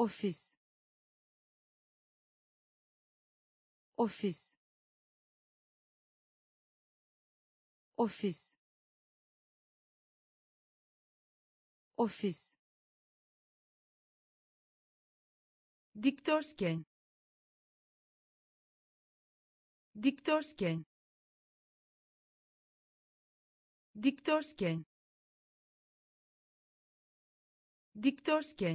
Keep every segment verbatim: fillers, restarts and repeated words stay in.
ofis, ofis, ofis, ofis, dikdörtgen, dikdörtgen, dikdörtgen, dikdörtgen,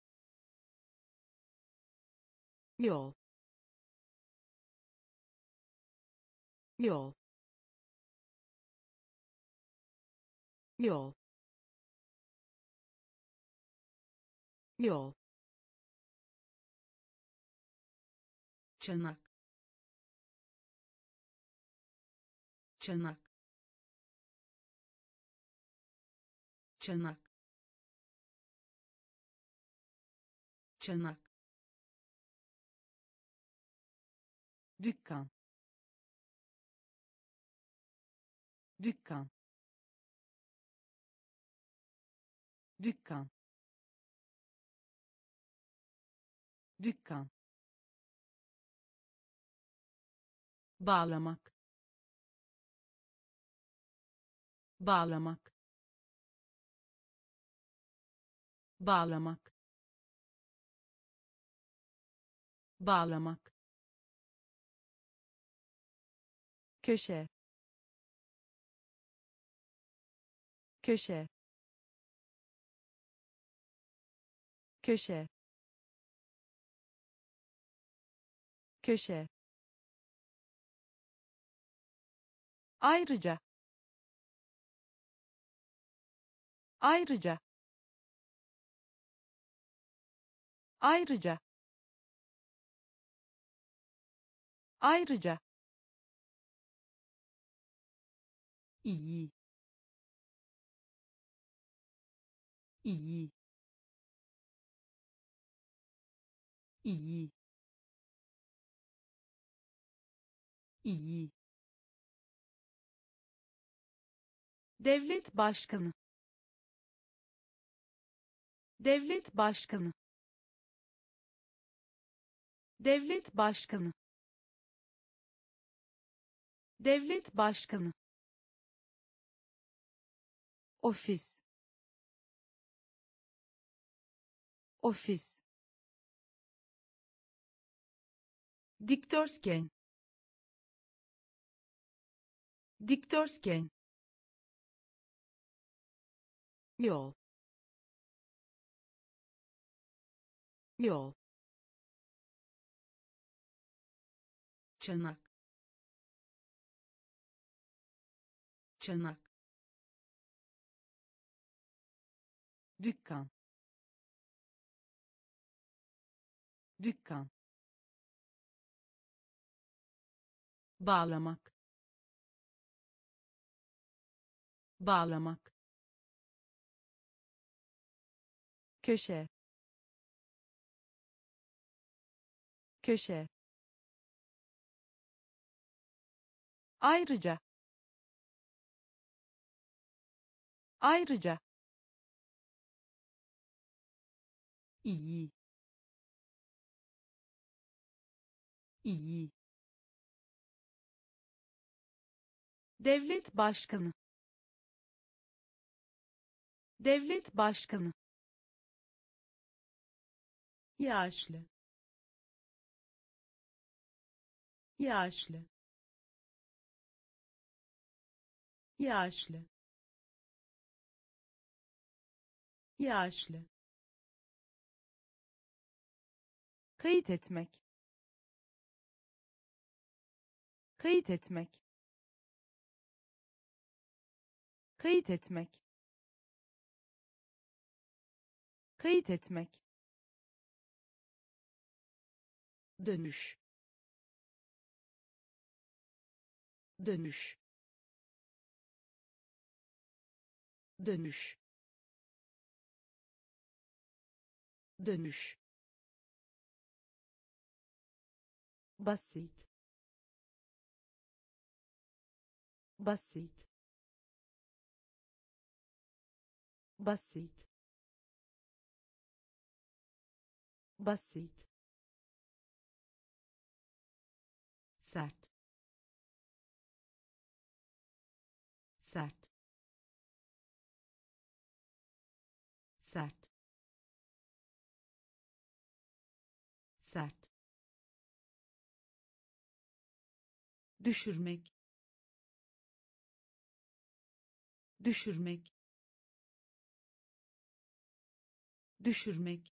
yol, yol, yol, yol, çanak, çanak, çanak, çanak, dükkan, dükkan, dükkan, dükkan, bağlamak, bağlamak, bağlamak, bağlamak, köşe, köşe, köşe, köşe, ayrıca, ayrıca, ayrıca, ayrıca, iyi, iyi, iyi, iyi, devlet başkanı, devlet başkanı, devlet başkanı, devlet başkanı, ofis, ofis, dikdörtgen, dikdörtgen, yol, yol, çanak, çanak, dükkan, dükkan, bağlamak, bağlamak, köşe, köşe, ayrıca, ayrıca, iyi, iyi, devlet başkanı, devlet başkanı, yaşlı, yaşlı, yaşlı, yaşlı, kayıt etmek, kayıt etmek, kayıt etmek, kayıt etmek, dönüş, dönüş, dönüş, dönüş, basit, basit, basit, basit, sert, sert, sert, sert, düşürmek, düşürmek, düşürmek,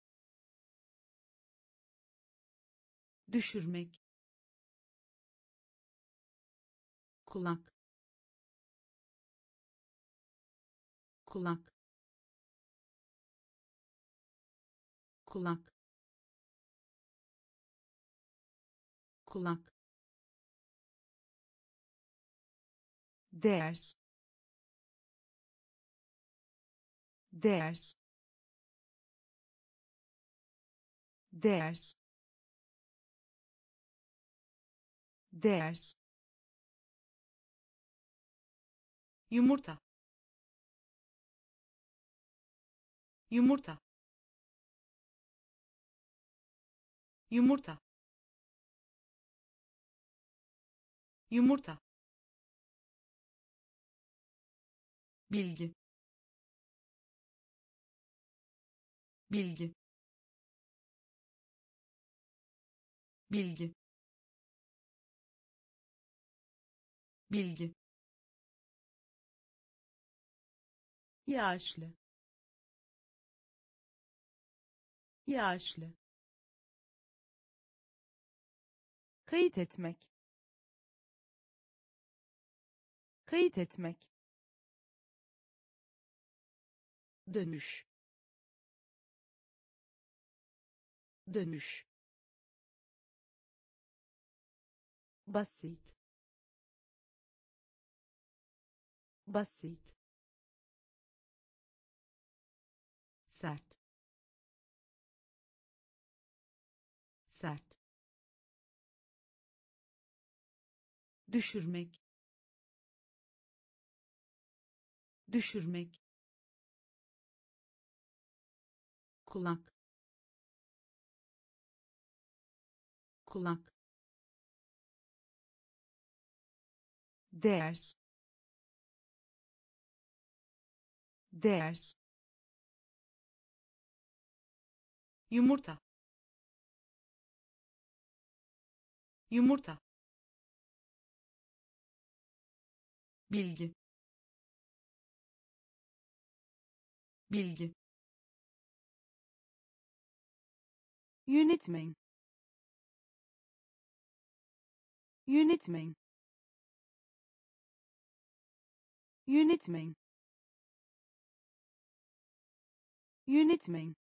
düşürmek, kulak, kulak, kulak, kulak, ders, ders, ders, ders, yumurta, yumurta, yumurta, yumurta, bilgi, bilgi, bilgi, bilgi, yaşlı, yaşlı, kayıt etmek, kayıt etmek, dönüş, dönüş, basit, basit, sert, sert, düşürmek, düşürmek, kulak, kulak, ders, ders, yumurta, yumurta, bilgi, bilgi, yönetmen, yönetmen, yönetmen, yönetmen,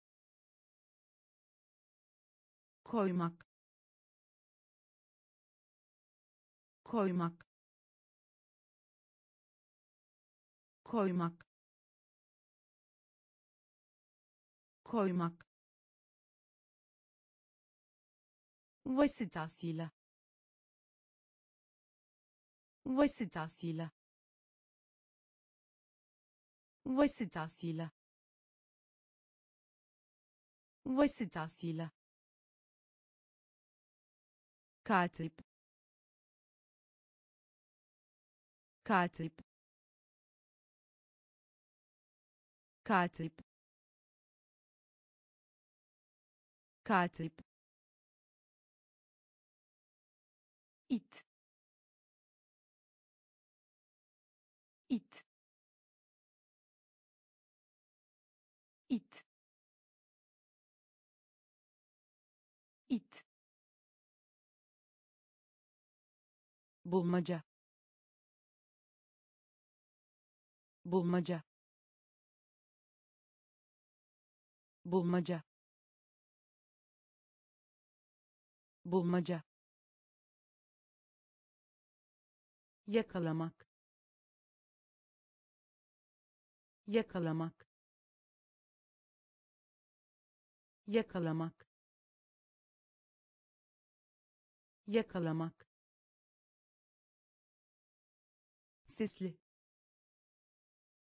koymak, koymak, koymak, koymak, vasıtasıyla, vasıtasıyla, vasıtasıyla, vasıtasıyla, katip, katip, katip, katip, it, it, it, it, bulmaca, bulmaca, bulmaca, bulmaca, yakalamak, yakalamak, yakalamak, yakalamak, sesli,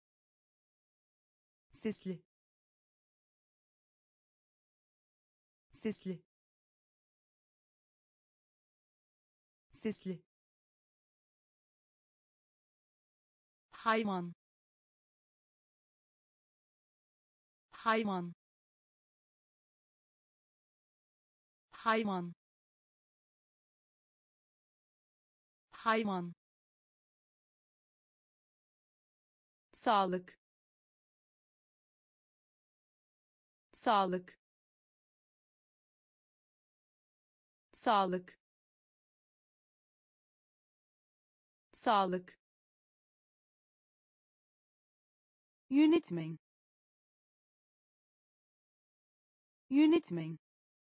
sesli, sesli, sesli, hayvan, hayvan, hayvan, hayvan, sağlık, sağlık, sağlık, sağlık, yönetmen, yönetmen,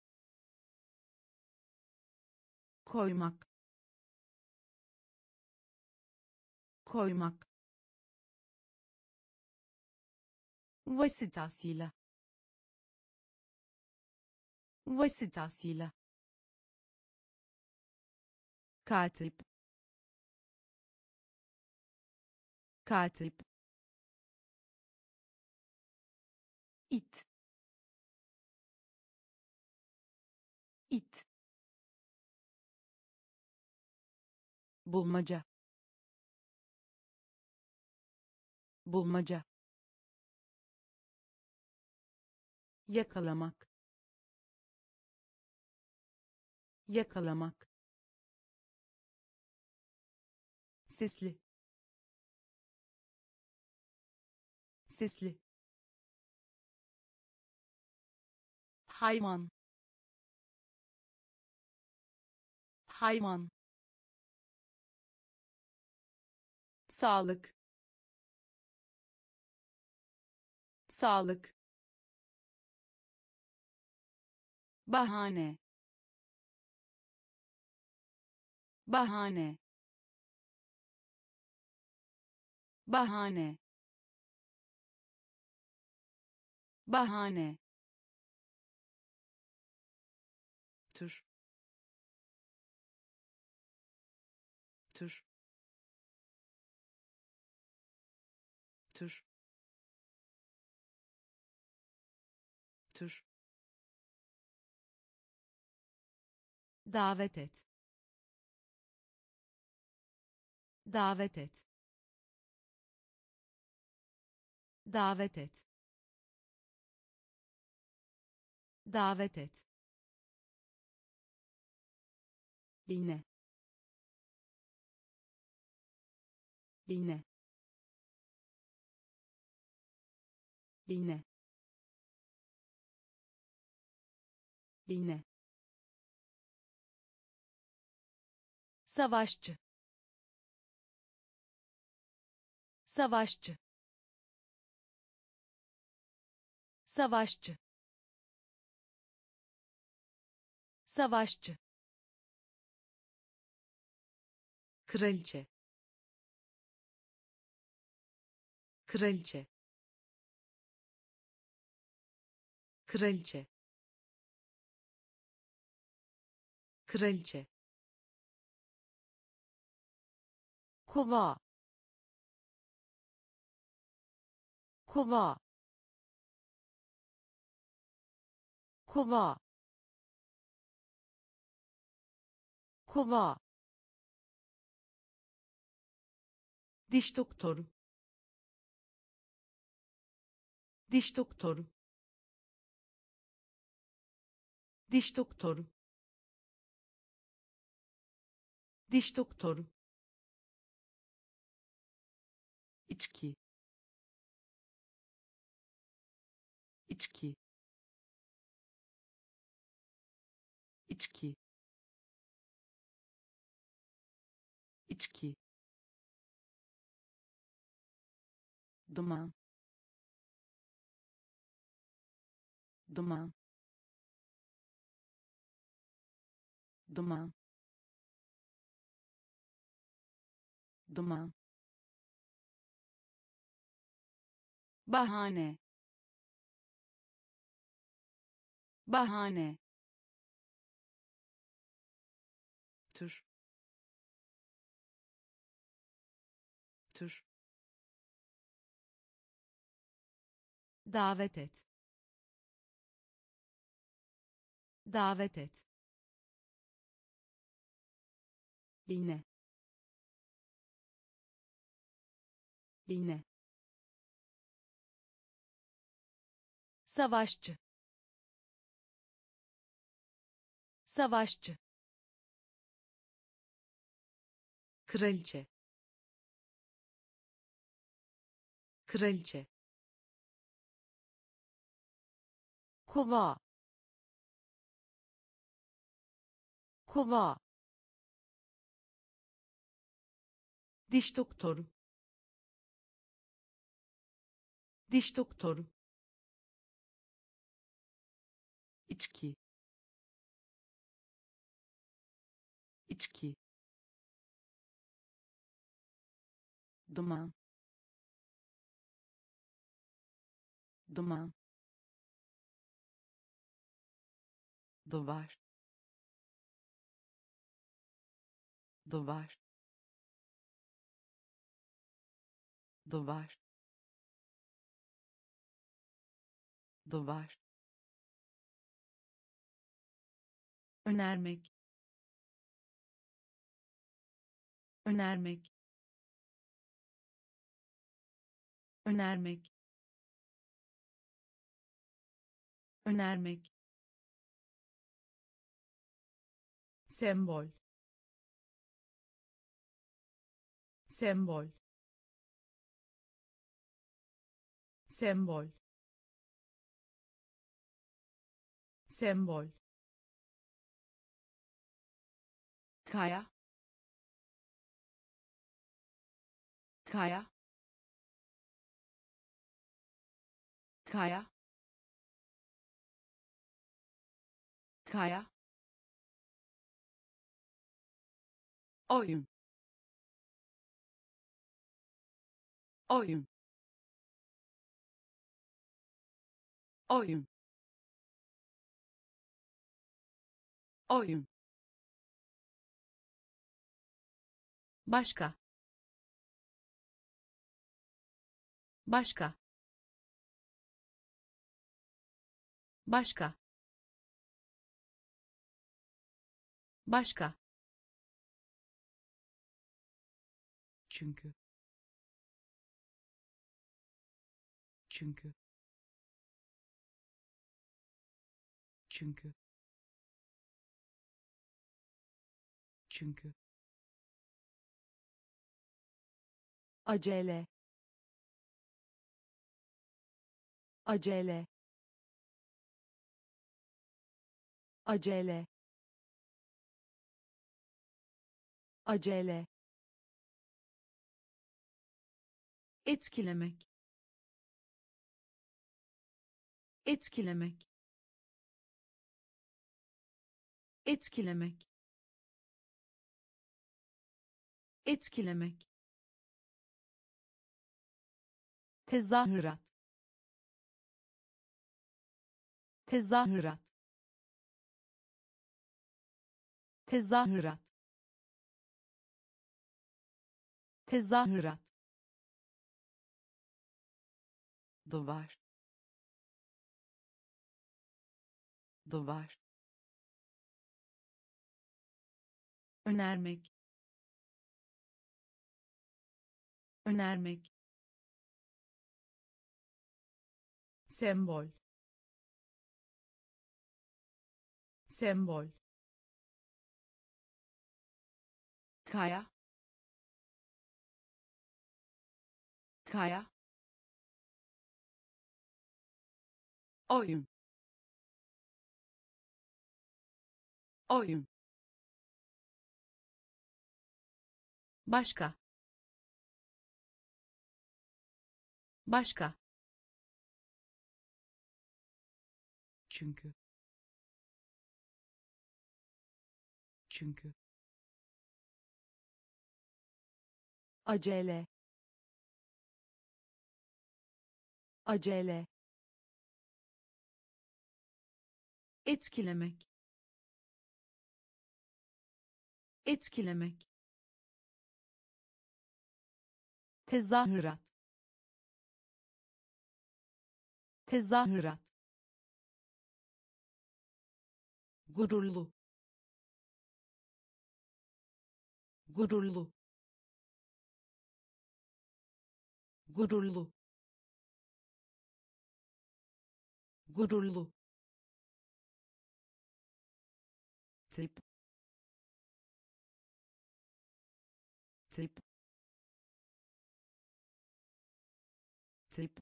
koymak, koymak, vasıtasıyla, vasıtasıyla, katip, katip, it, it, bulmaca, bulmaca, yakalamak, yakalamak, sesli, sesli, hayvan, hayvan, sağlık, sağlık, bahane, bahane, bahane, bahane, tür, tür, tür, tür, davet et, davet et, davet et, davet et, iğne, iğne, iğne, iğne, savaşçı, savaşçı, savaşçı, savaşçı, kraliçe, kraliçe, kraliçe, kraliçe, kova, kova, kova, kova, diş doktoru, diş doktoru, diş doktoru, diş doktoru, içki, içki, içki, içki, duman, duman, duman, duman, bahane, bahane, tür, tür, davet et, davet et, iğne, iğne, savaşçı, savaşçı, kraliçe, kraliçe, kova, kova, diş doktoru, diş doktoru, içki, içki, duman, duman, duvar, duvar, duvar, duvar, önermek, önermek, önermek, önermek, sembol, sembol, sembol, sembol, kaya, kaya, kaya, kaya, oyun, oyun, oyun, oyun, başka, başka, başka, başka, çünkü, çünkü, çünkü, çünkü, acele, acele, acele, acele, etkilemek, etkilemek, etkilemek, etkilemek, tezahürat, tezahürat, tezahürat, tezahürat, duvar, duvar, önermek, önermek, sembol, sembol, kaya, kaya, oyun, oyun, başka, başka, çünkü, çünkü, acele, acele, etkilemek, etkilemek, tezahürat, tezahürat, gururlu, gururlu, gururlu, gururlu, tip, tip, tip,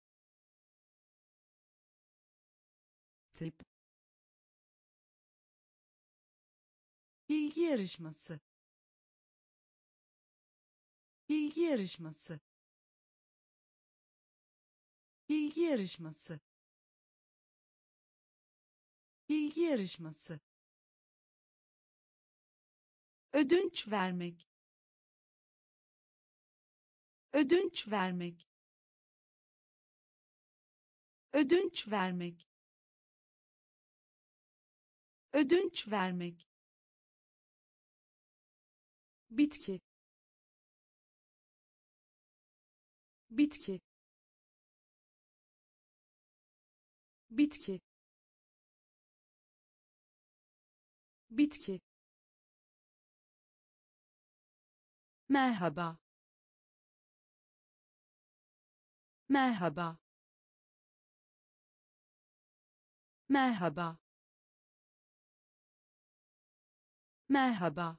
tip, bilgi yarışması, bilgi yarışması, bilgi yarışması, bilgi yarışması, ödünç vermek, ödünç vermek, ödünç vermek, ödünç vermek, bitki, bitki, bitki, bitki, merhaba, merhaba, merhaba, merhaba,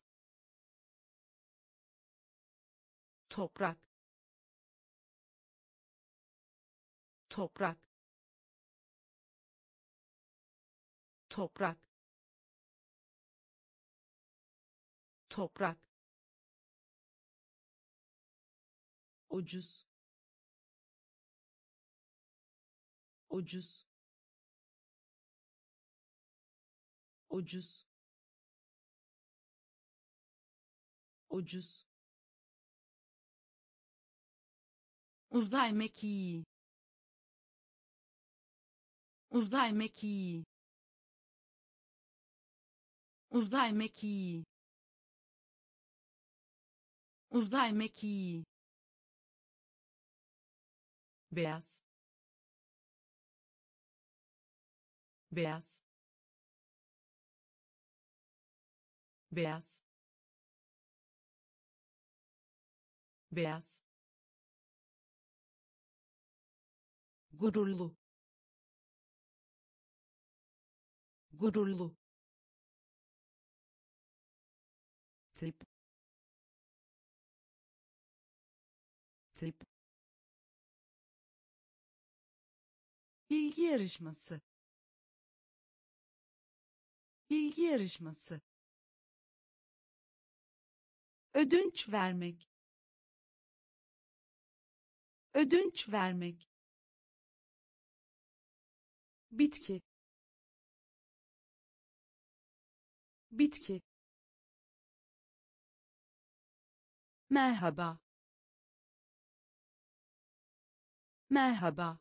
toprak, toprak, toprak, toprak, ucuz, ucuz, ucuz, ucuz, uzay mekiği, uzay mekiği, uzay mekiği, uzay mekiği, beyaz, beyaz, beyaz, beyaz, gururlu, gururlu, tip, tip, bilgi yarışması, bilgi yarışması, ödünç vermek, ödünç vermek, bitki, bitki, merhaba, merhaba,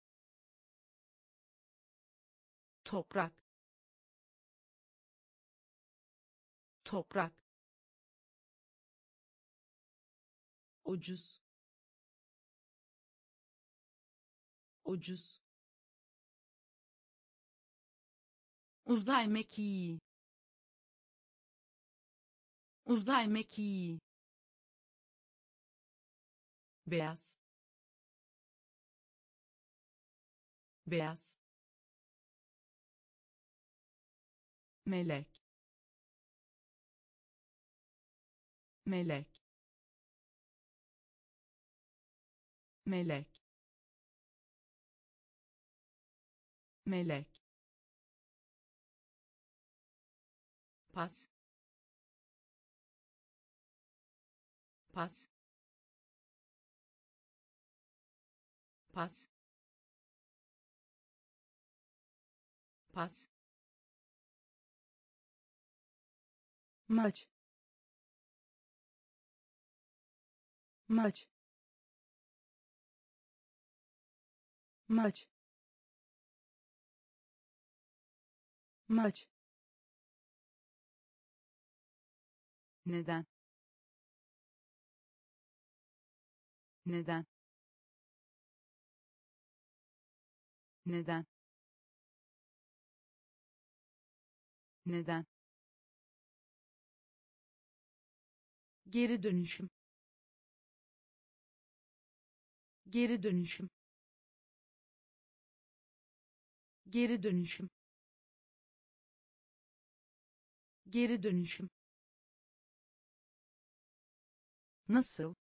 toprak, toprak, ucuz, ucuz, uzay mekiği, uzay mekiği, beyaz, beyaz, melek, melek, melek, melek, pas, pas, pas, pas, maç, maç, maç, maç, neden, neden, neden, Neden? Geri dönüşüm. Geri dönüşüm. Geri dönüşüm. Geri dönüşüm. Nasıl?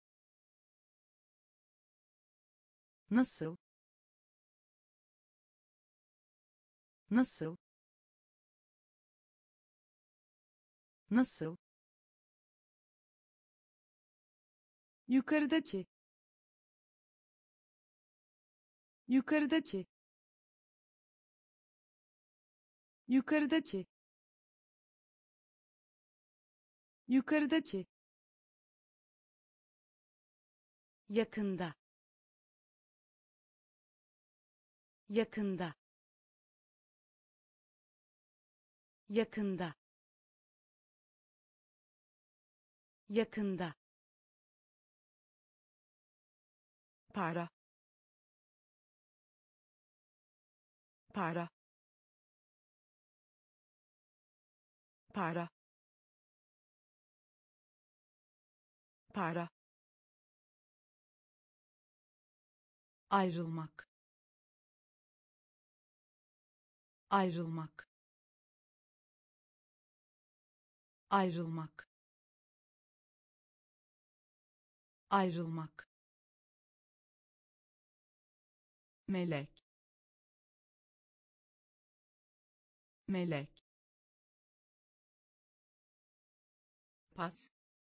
Nasıl? Nasıl? Nasıl? Yukarıdaki. Yukarıdaki. Yukarıdaki. Yukarıdaki. Yakında. Yakında. Yakında. Yakında. Para. Para. Para. Para. Ayrılmak. Ayrılmak. Ayrılmak. Ayrılmak. Melek. Melek. Pas.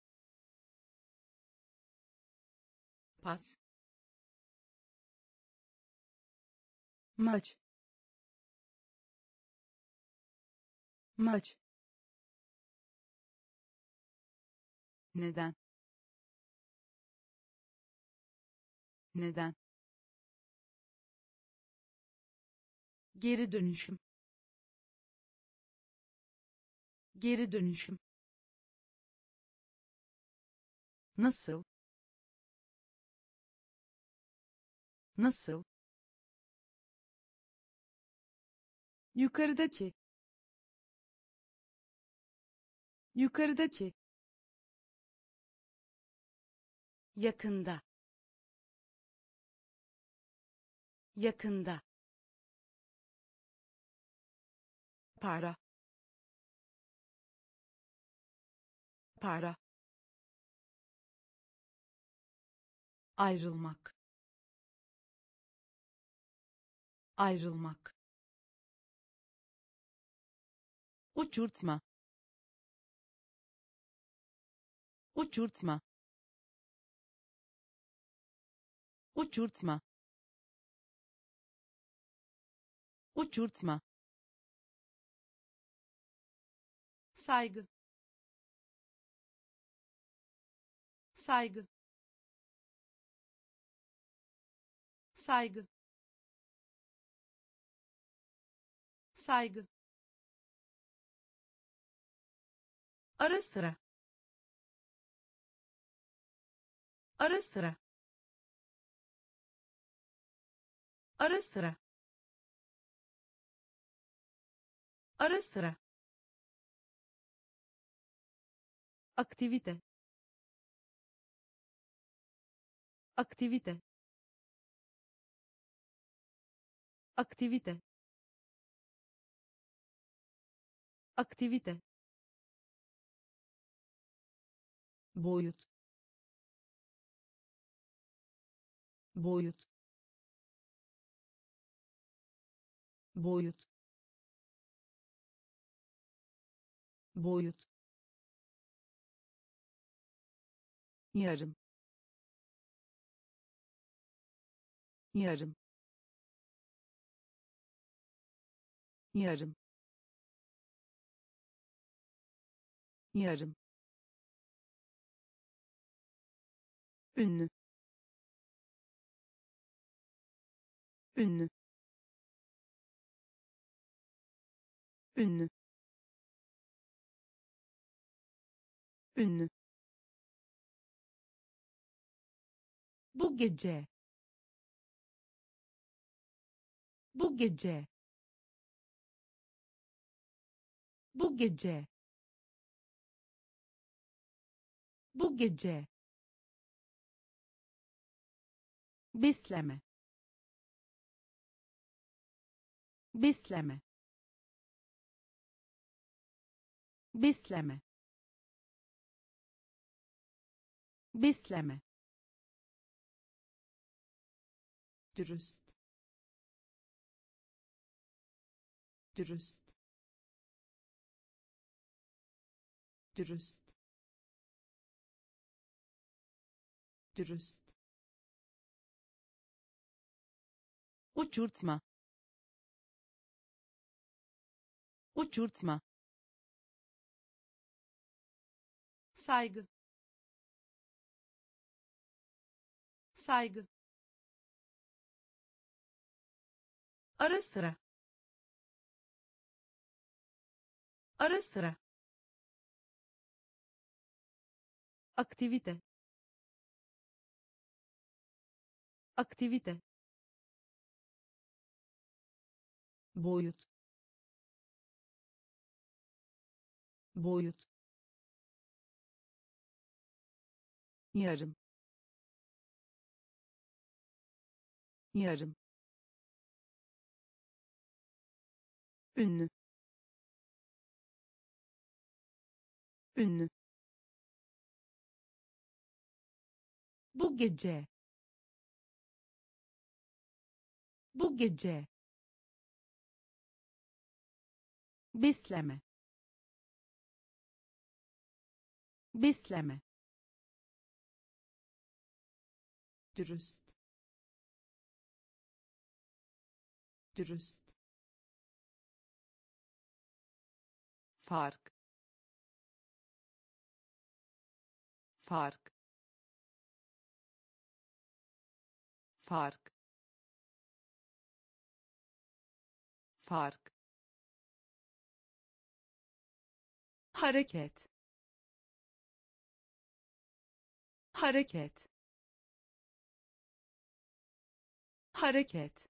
Pas. Maç. Maç. Neden? Neden? Geri dönüşüm. Geri dönüşüm. Nasıl? Nasıl? Yukarıdaki. Yukarıdaki. Yakında. Yakında. Para. Para. Ayrılmak. Ayrılmak. Uçurtma. Uçurtma. Uçurtma. Uçurtma. Saygı. Saygı. Saygı. Saygı. Ara sıra. Ara sıra. Ara sıra. Ara sıra. Aktivite. Aktivite. Aktivite. Aktivite. Boyut. Boyut. Boyut. Boyut. Yarım. Yarım. Yarım. Yarım. Ünlü. Ünlü. Ünlü. Ünlü. Bu gece. Bu gece. Bu gece. Bu gece. Besleme. Besleme. Besleme. Besleme. Dürüst. Dürüst. Dürüst. Dürüst. Uçurtma. Uçurtma. Saygı. Saygı. Ara sıra. Ara sıra. Aktivite. Aktivite. Boyut. Boyut. Yarım. Yarım. Ünlü. Ünlü. Bu gece. Bu gece. Besleme. Besleme. Dürüst. Dürüst. Fark. Fark. Fark. Fark. Hareket. Hareket. Hareket.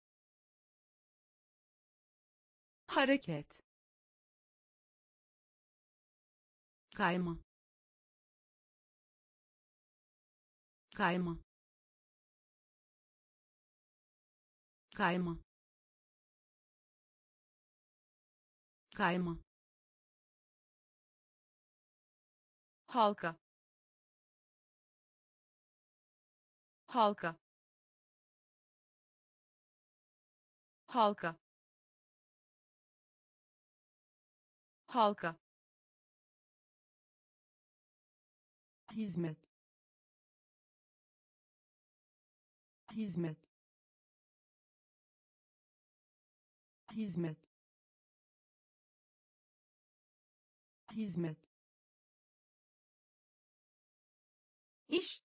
Hareket. Kayma. Kayma. Kayma. Kayma. Halka. Halka. Halka. Halka. Hizmet. Hizmet. Hizmet. Hizmet. İş.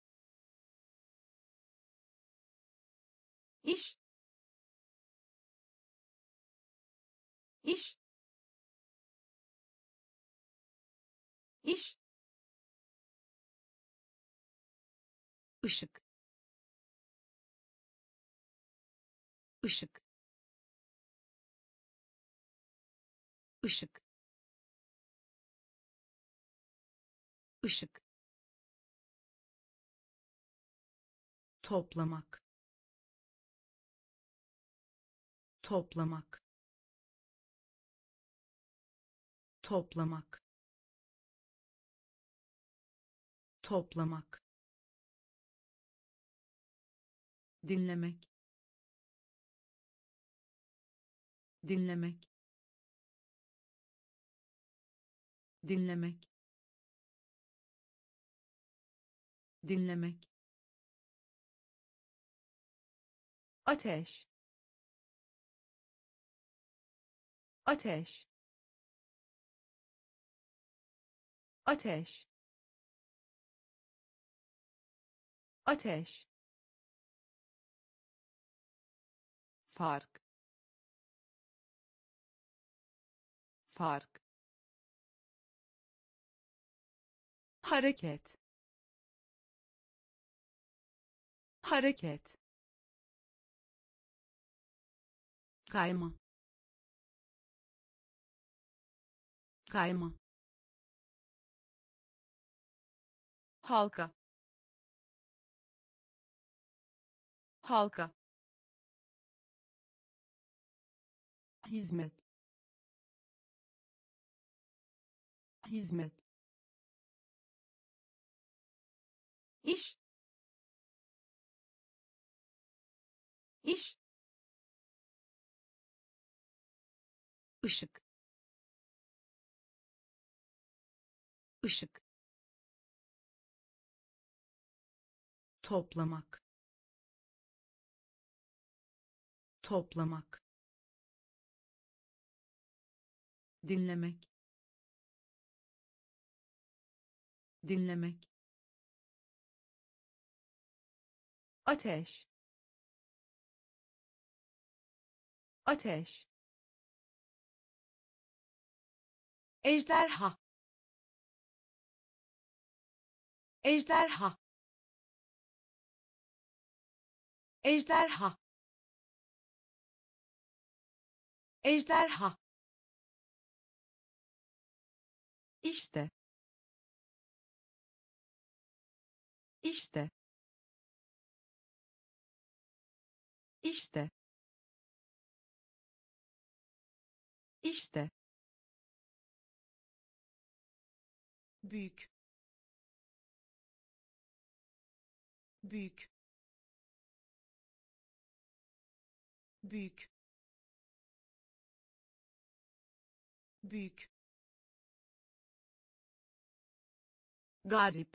İş. İş. İş. Işık. Işık. Işık. Işık. Toplamak. Toplamak. Toplamak. Toplamak. Dinlemek. Dinlemek. Dinlemek. Dinlemek. Ateş. Ateş. Ateş. Ateş. Fark. Fark. Hareket. Hareket. Kayma. kayma, halka, halka, hizmet, hizmet, iş, iş, ışık, ışık, toplamak, toplamak, dinlemek, dinlemek, ateş, ateş, ejderha, ejderha, ejderha, ejderha, işte, işte, işte, işte, büyük, büyük, büyük, büyük, garip,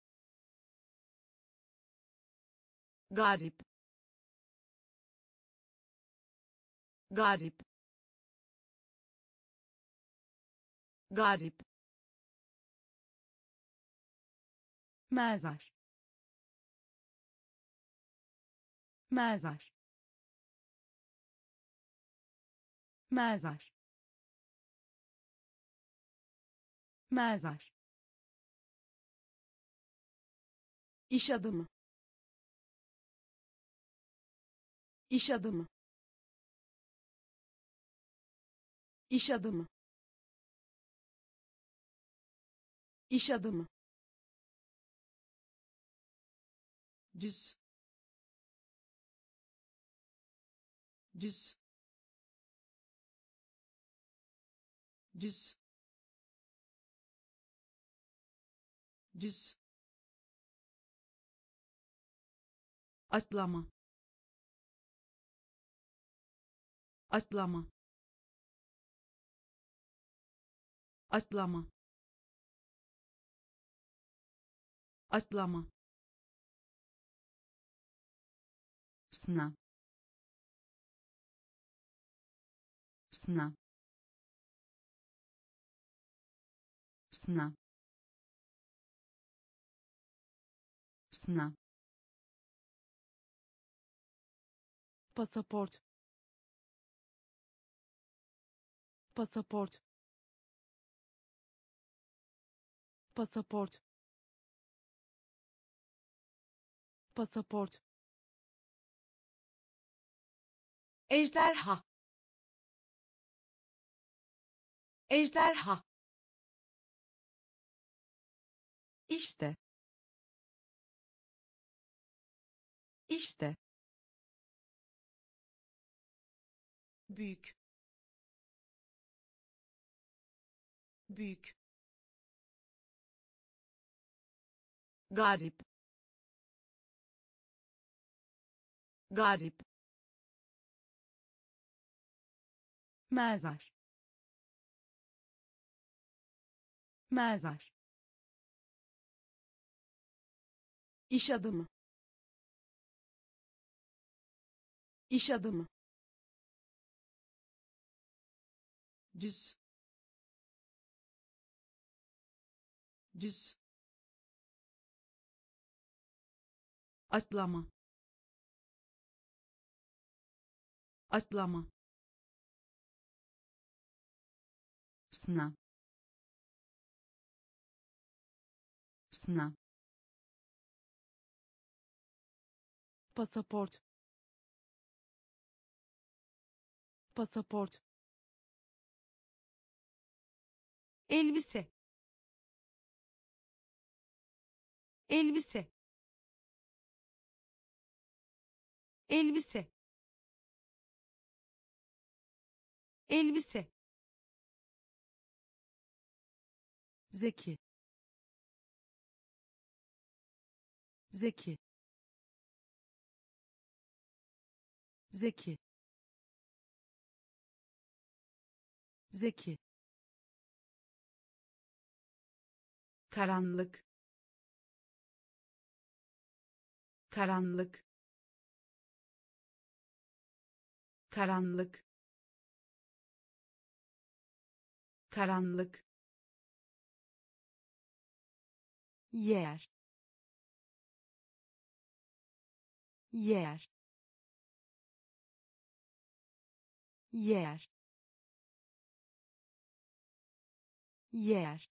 garip, garip, garip, mezar, mezar, mezar, mezar, iş adamı, iş adamı, iş adamı, iş adamı, düz, düz, düz, düz, atlama, atlama, atlama, atlama, sınav, sınav, sınav, sınav, pasaport, pasaport, pasaport, pasaport, ejderha, ejderha, işte, işte, büyük, büyük, garip, garip, mezar, mezar, iş adamı, iş adamı, düz, düz, atlama, atlama, sınav, sınav, pasaport, pasaport, elbise elbise elbise elbise zeki zeki zeki zeki karanlık karanlık karanlık karanlık yer yer yer yer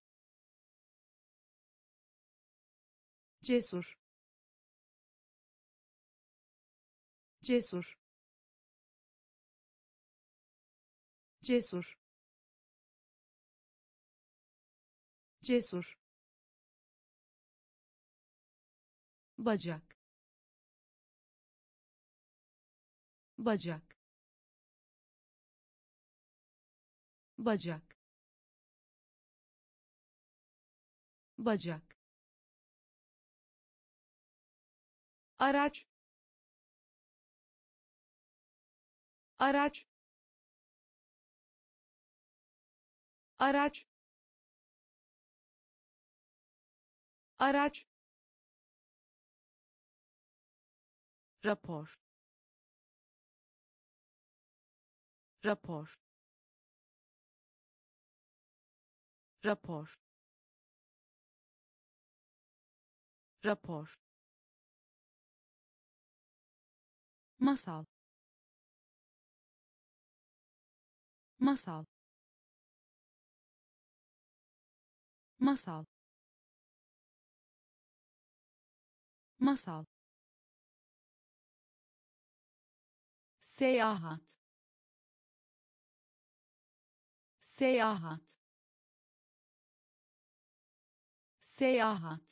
cesur cesur cesur cesur bacak bacak bacak bacak araç araç araç araç rapor rapor rapor rapor masal masal masal masal seyahat seyahat seyahat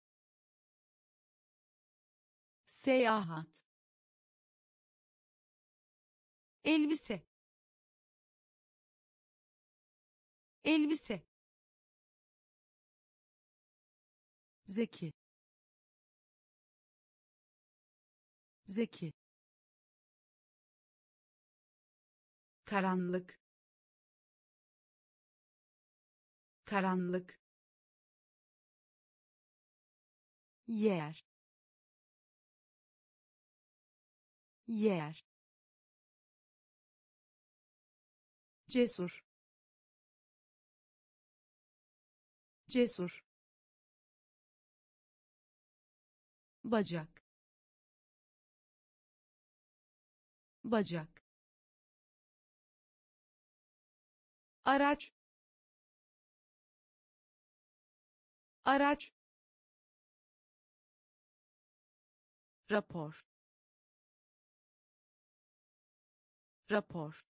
seyahat elbise elbise zeki zeki karanlık karanlık yer yer cesur cesur bacak bacak araç araç rapor rapor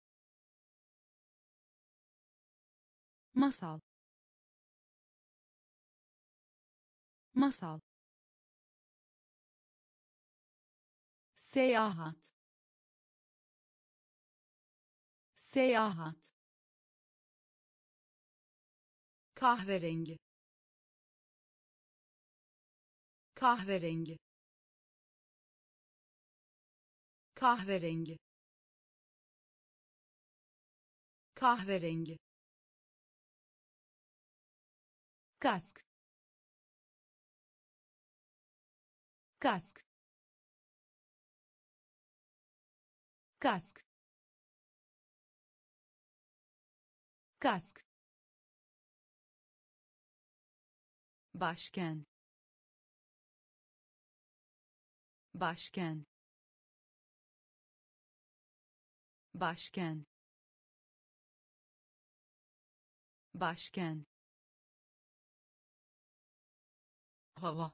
masal masal seyahat seyahat kahverengi kahverengi kahverengi kahverengi kask kask kask kask başken başken başken başken hava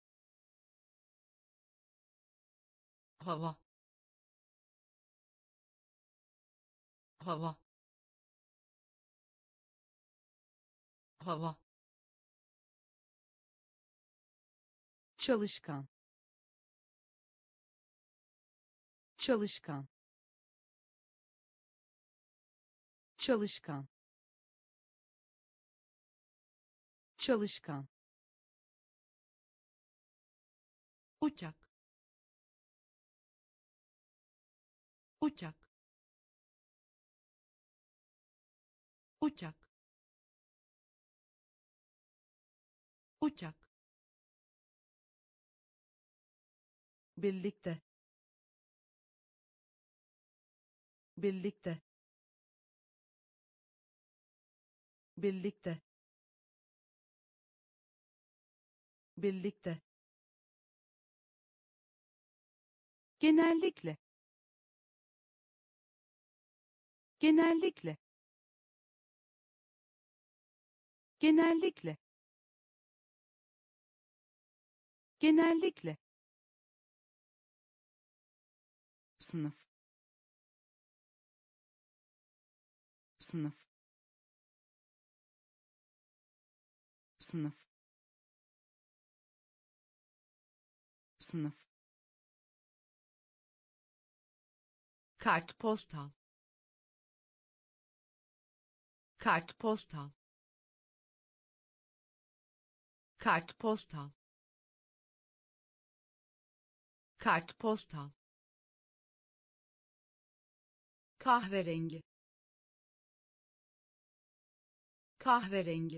hava hava hava, çalışkan, çalışkan, çalışkan, çalışkan, uçak, uçak, uçak, uçak, birlikte, birlikte, birlikte, birlikte, genellikle, genellikle, genellikle, genellikle, sınıf, sınıf, sınıf, sınıf, kartpostal, kartpostal, kartpostal, kartpostal, kahverengi, kahverengi,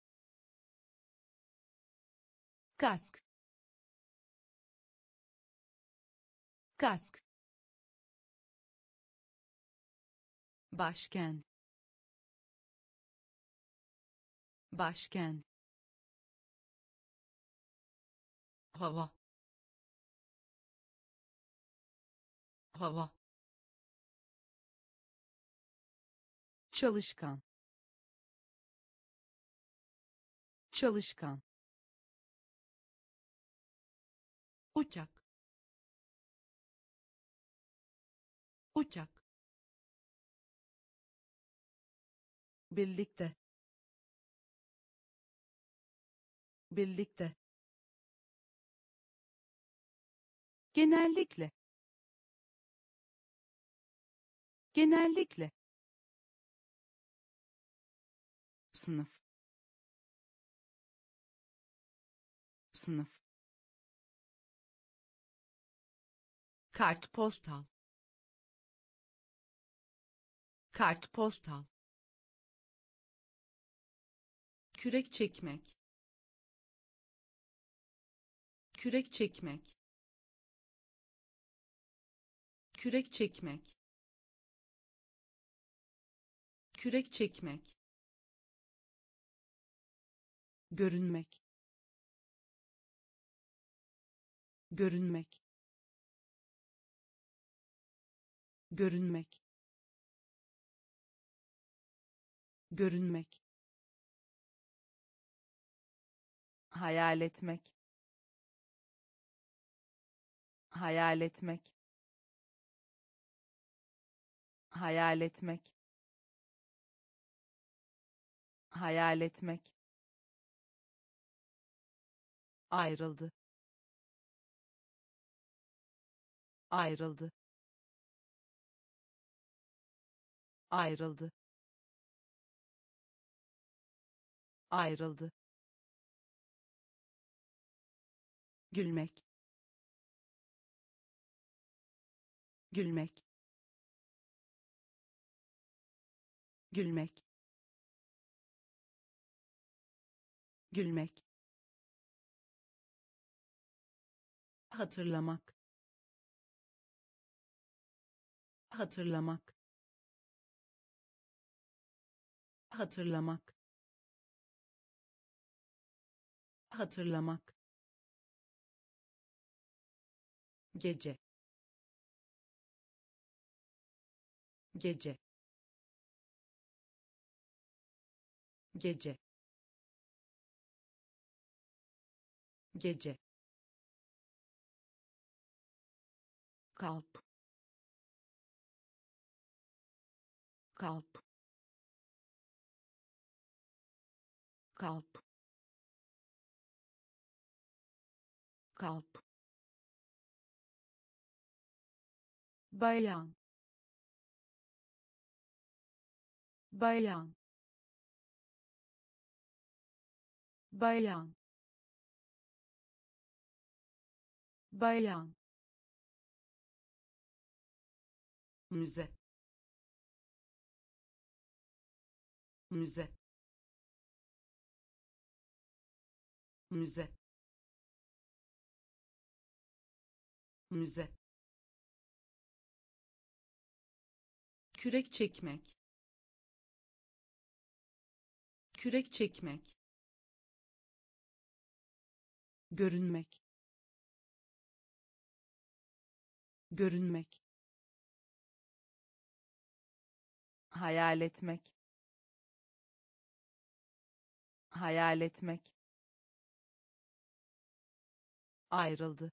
kask, kask, başkent, başkent, hava, hava, çalışkan, çalışkan, uçak, uçak, birlikte, birlikte, genellikle, genellikle, sınıf, sınıf, kartpostal, kartpostal, kürek çekmek, kürek çekmek, kürek çekmek, kürek çekmek, görünmek, görünmek, görünmek, görünmek, hayal etmek, hayal etmek, hayal etmek, hayal etmek, ayrıldı, ayrıldı, ayrıldı, ayrıldı, gülmek, gülmek, gülmek, gülmek, hatırlamak, hatırlamak, hatırlamak, hatırlamak, gece, gece, gece, gece, kalp, kalp, kalp kalp bayan bayan bayan bayan müze müze müze müze kürek çekmek kürek çekmek görünmek görünmek hayal etmek hayal etmek ayrıldı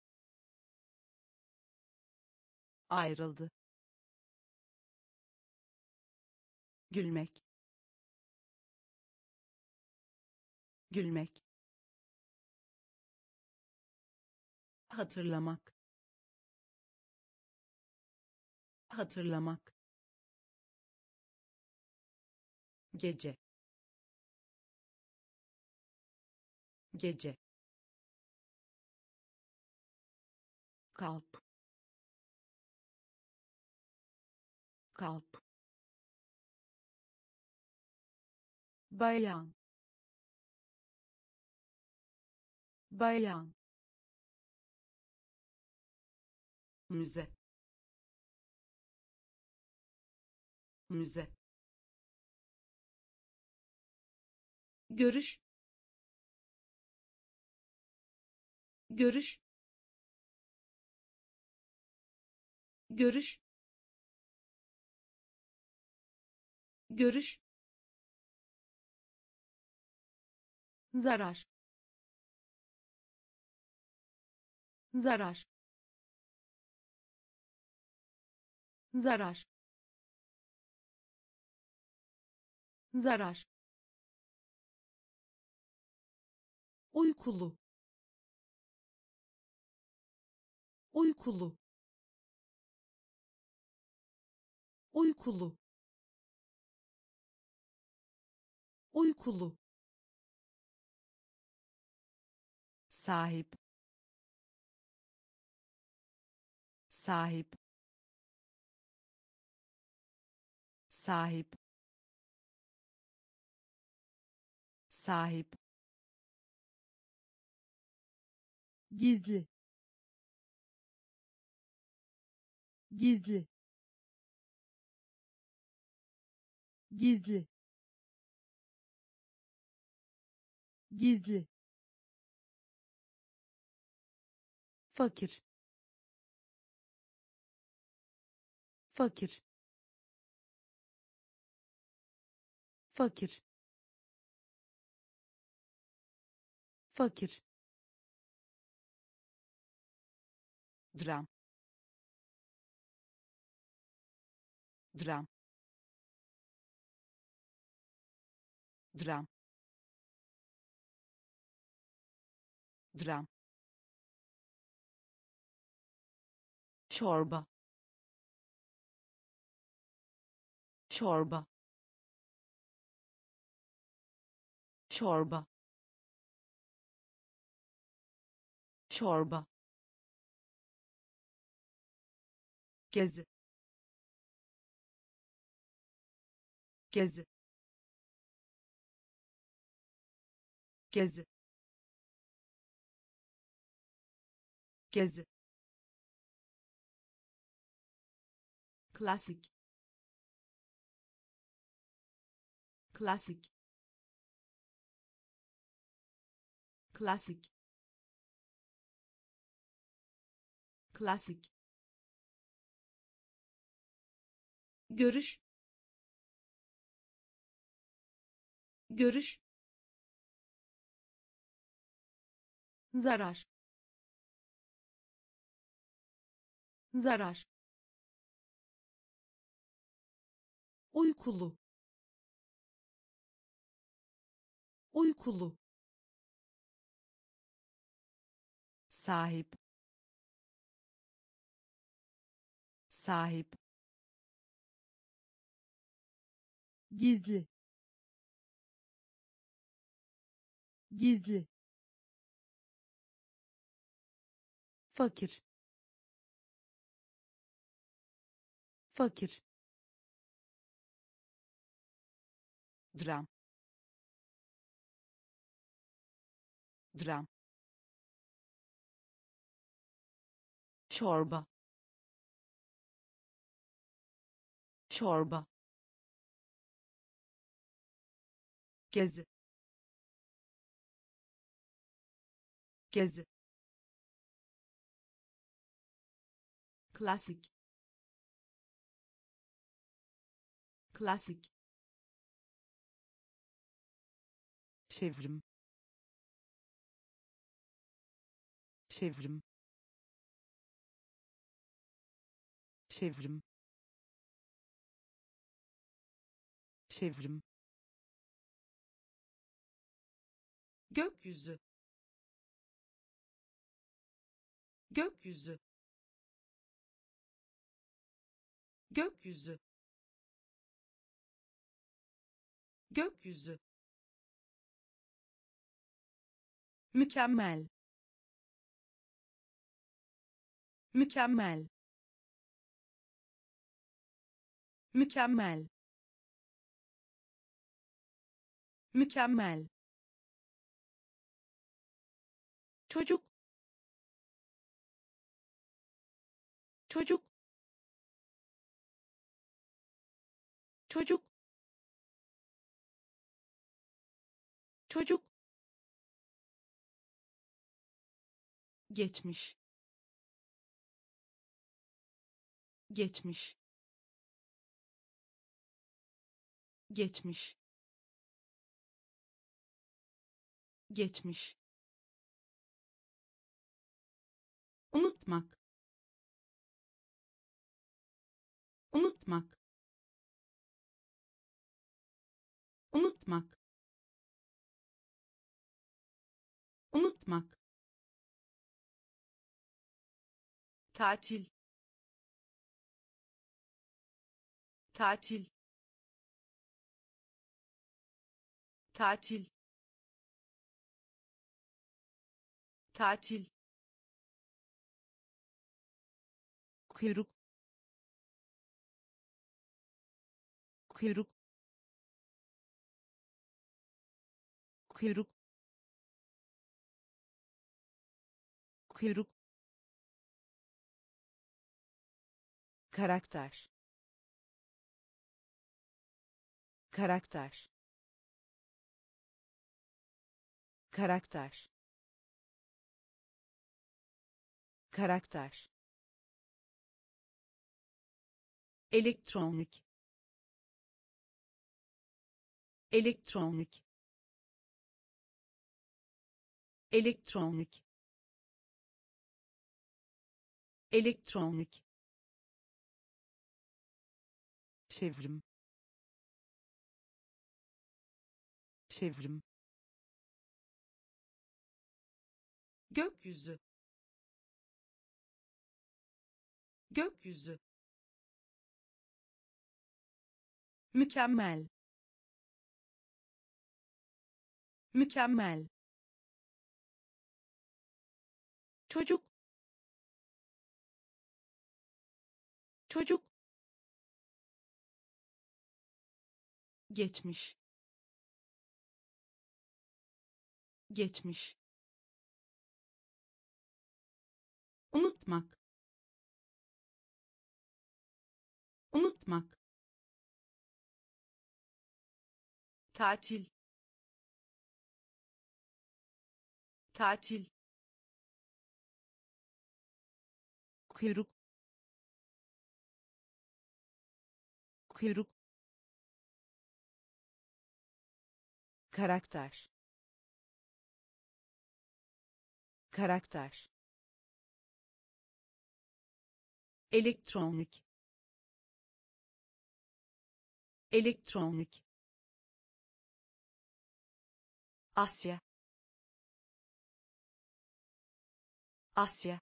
ayrıldı gülmek gülmek hatırlamak hatırlamak gece gece kalp kalp bayan bayan müze müze görüş görüş görüş görüş zarar zarar zarar zarar uykulu uykulu uykulu uykulu sahip sahip sahip sahip gizli gizli gizli gizli fakir fakir fakir fakir dram dram dram dram çorba çorba çorba çorba gezi gezi gezi gezi klasik klasik klasik klasik görüş görüş zarar zarar uykulu uykulu, sahip, sahip, gizli, gizli, fakir, fakir, dram, dram, çorba, çorba, gezi, gezi, klasik, klasik, çevrim, çevrim, çevrim, çevrim, gökyüzü, gökyüzü, gökyüzü, gökyüzü, mükemmel, mükemmel, mükemmel, mükemmel, çocuk, çocuk, çocuk, çocuk, geçmiş, geçmiş, geçmiş, geçmiş, unutmak, unutmak, unutmak, unutmak, tatil, tatil, tatil, tatil, kuyruk, kuyruk, kuyruk, kuyruk, karakter, karakter, karakter, karakter, elektronik, elektronik, elektronik, elektronik, çevrim, çevrim, gökyüzü, gökyüzü, mükemmel, mükemmel, çocuk, çocuk, geçmiş, geçmiş, unutmak, unutmak, tatil, tatil, kuyruk, kuyruk, karakter, karakter, elektronik, elektronik, Asya, Asya,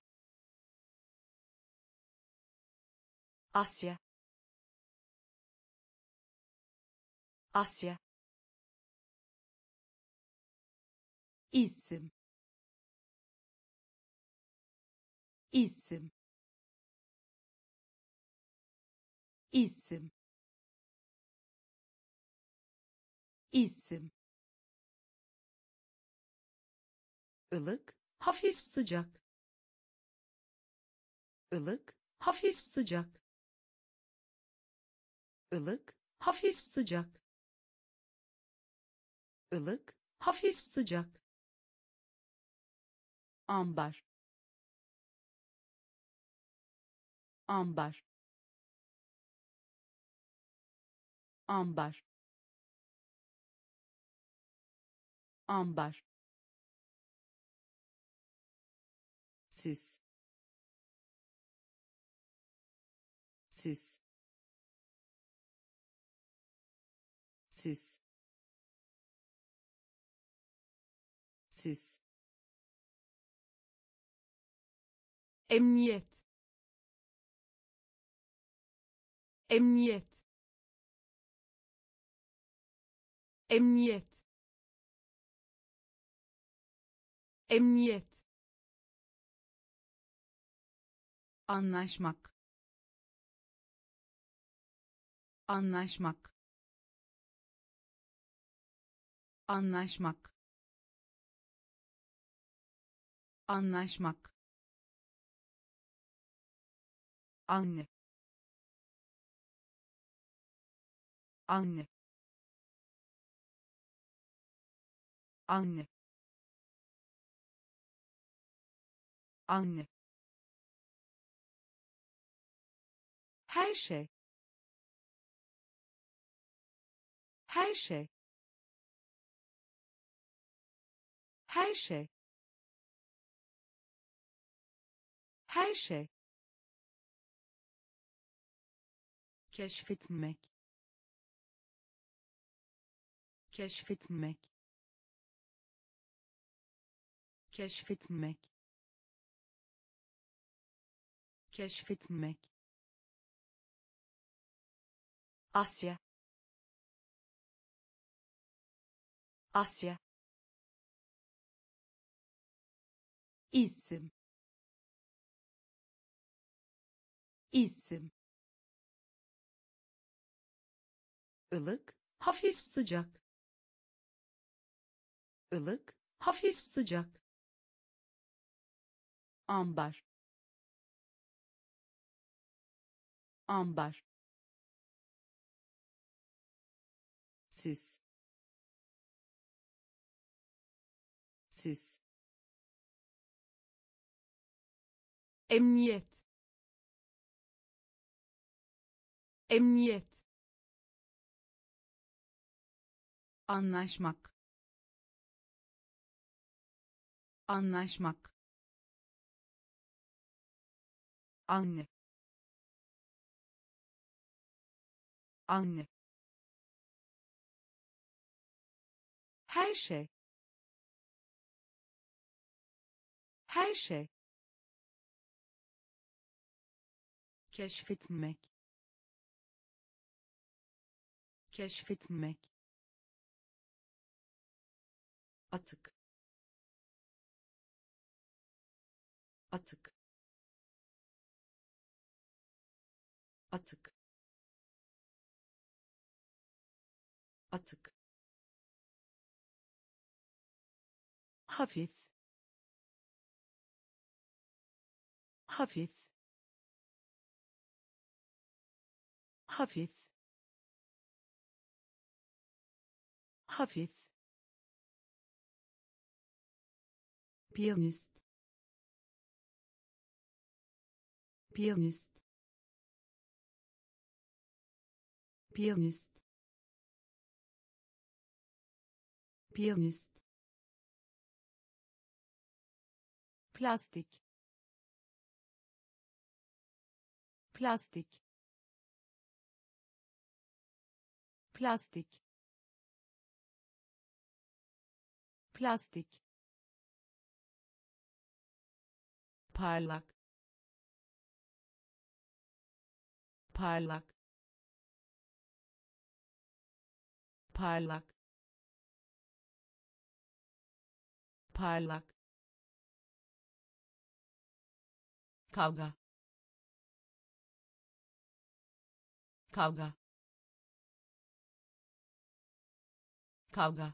Asya, Asya. isim, isim, isim, isim. ılık, hafif sıcak, ılık, hafif sıcak, ılık, hafif sıcak, ılık, hafif sıcak. Ambar, ambar, ambar, ambar. Siz, siz, siz, siz. Emniyet, emniyet, emniyet, emniyet. Anlaşmak, anlaşmak, anlaşmak, anlaşmak. Anne, anne, anne, anne. Her şey, her şey, her şey, her şey. Keşfetmek, keşfetmek, keşfetmek, keşfetmek. Asya, Asya. isim, isim. ılık, hafif sıcak, ılık, hafif sıcak. Ambar, ambar. Siz, siz. Emniyet, emniyet. Anlaşmak, anlaşmak. Anne, anne. Her şey, her şey. Keşfetmek, keşfetmek. Atık, atık, atık, atık. Hafif, hafif, hafif, hafif. Piyanist, piyanist, piyanist, piyanist. Plastik, plastik, plastik, plastik, parlak, parlak, parlak, parlak, kavga, kavga, kavga,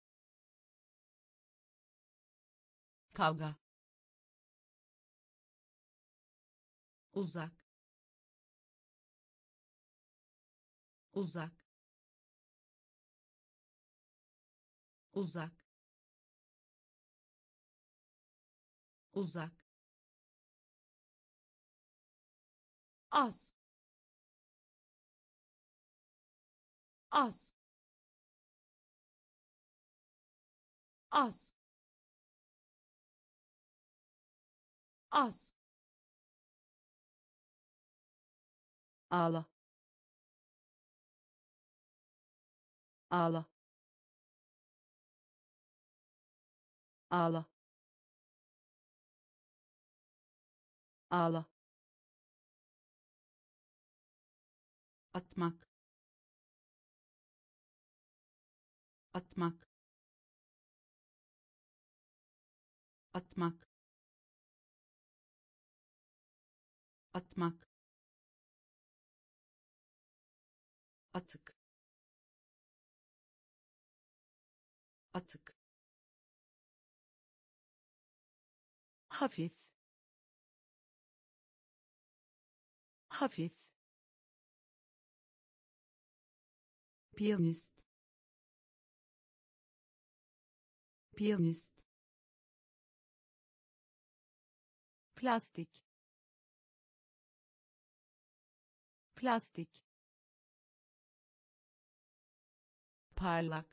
kavga, uzak, uzak, uzak, uzak, az, az, az, az, ağla, ağla, ağla, ağla, atmak, atmak, atmak, atmak, atık, atık, hafif, hafif, piyanist, piyanist, plastik, plastik, parlak,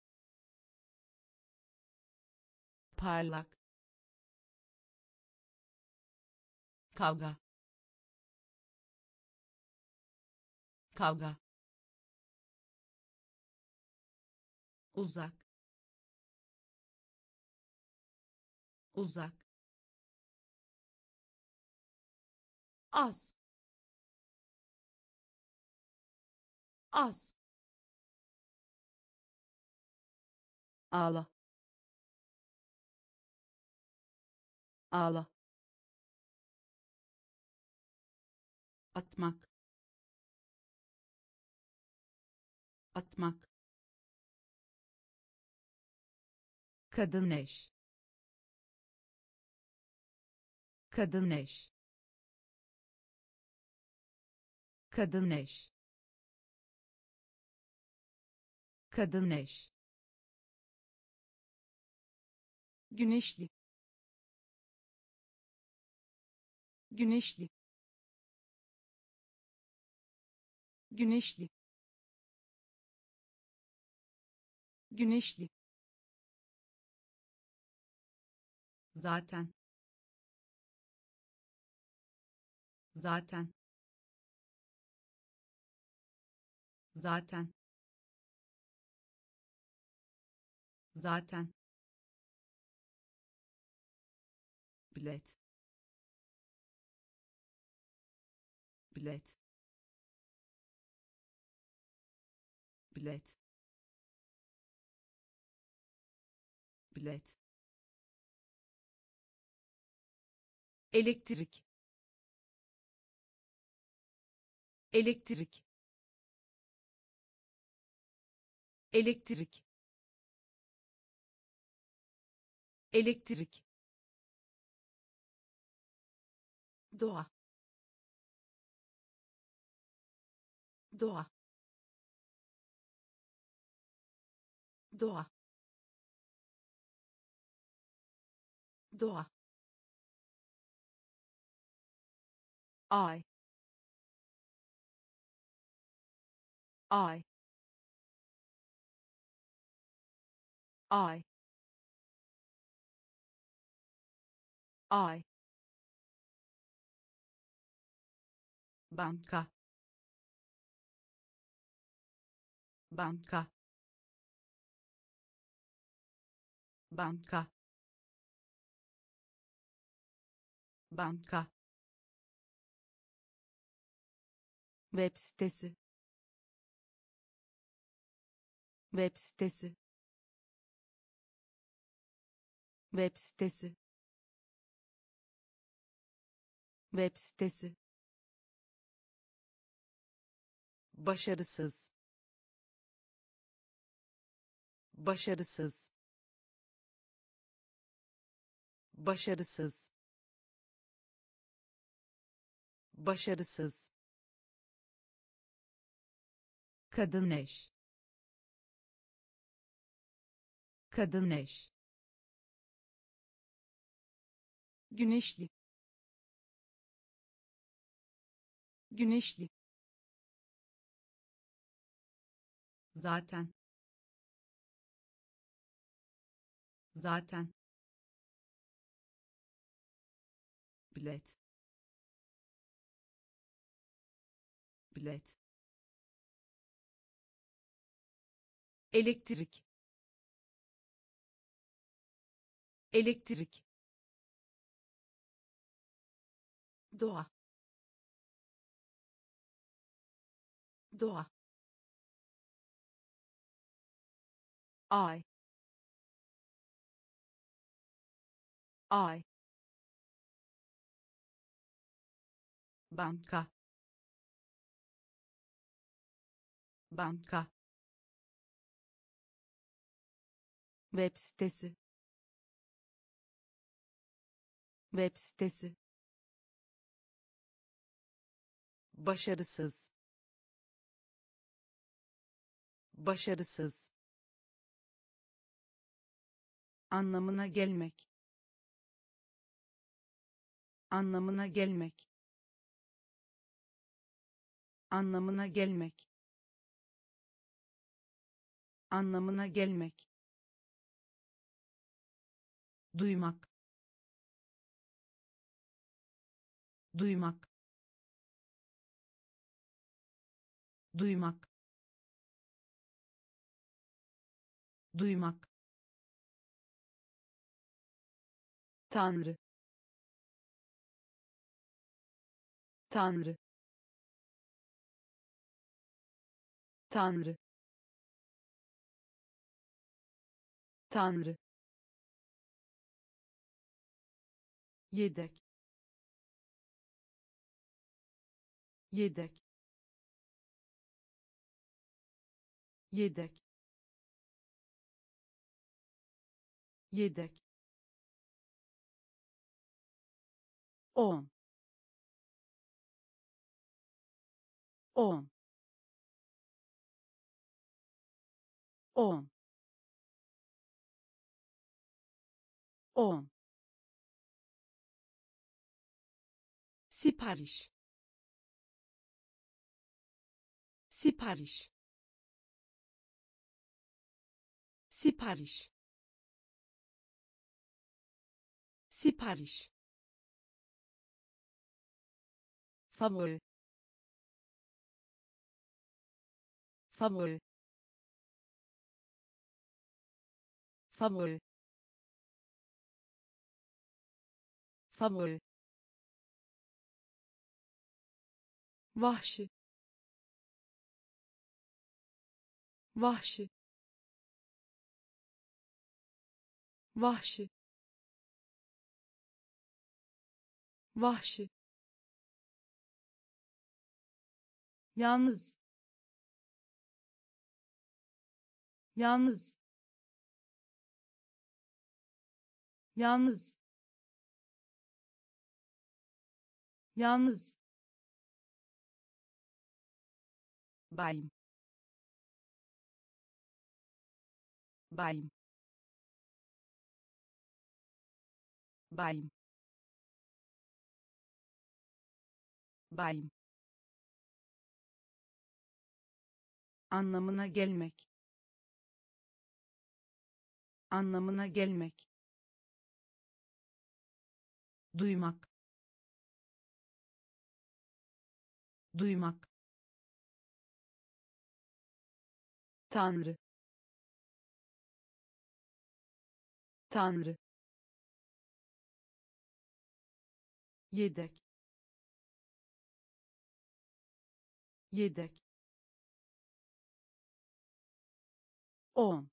parlak, kavga, kavga, uzak, uzak, az, az, ağla, ağla, atmak, atmak, kadın eş, kadın eş, kadın eş, kadın eş, güneşli, güneşli, güneşli, güneşli, zaten, zaten, zaten, zaten, bilet, bilet, bilet, bilet, elektrik, elektrik, elektrik, elektrik, doğa, doğa, doğa, doğa, ay, ay, ay, ay, banka, banka, banka banka web sitesi web sitesi web sitesi web sitesi başarısız başarısız başarısız başarısız kadın eş kadın eş güneşli güneşli zaten zaten bilet bilet elektrik elektrik doğa doğa ay ay banka banka web sitesi web sitesi başarısız başarısız anlamına gelmek anlamına gelmek anlamına gelmek anlamına gelmek duymak duymak duymak duymak Tanrı Tanrı Tanrı Tanrı yedek yedek yedek yedek on on on on sipariş sipariş sipariş sipariş favori favori favori favori vahşi vahşi vahşi vahşi yalnız yalnız yalnız yalnız bayım bayım bayım bayım anlamına gelmek anlamına gelmek duymak duymak Tanrı Tanrı, yedek, yedek, on,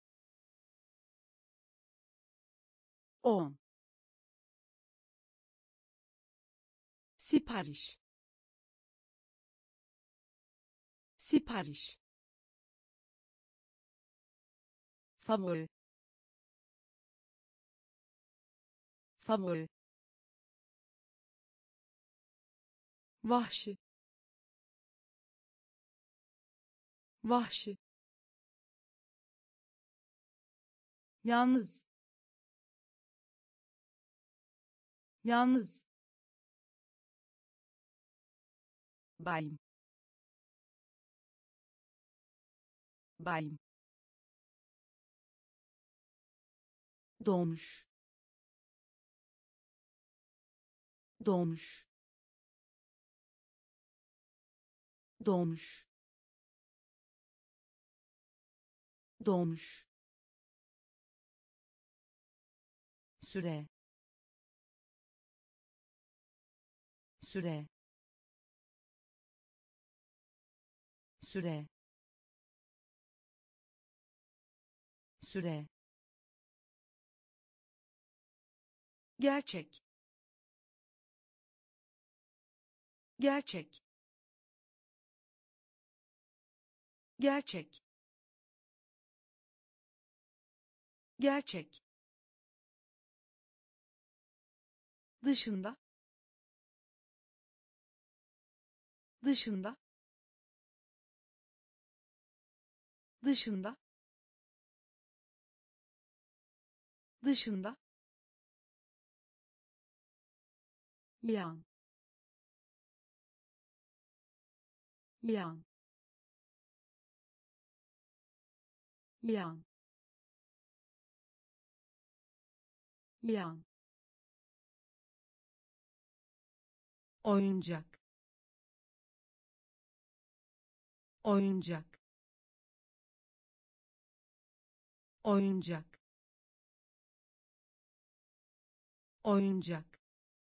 on, sipariş, sipariş, favori, favori, vahşi, vahşi, yalnız, yalnız, bayım, bayım, doğmuş, doğmuş, doğmuş, doğmuş, süre, süre, süre, süre, gerçek, gerçek, gerçek, gerçek, dışında, dışında, dışında, dışında, yan, yan, yan, yan, oyuncak, oyuncak, oyuncak, oyuncak,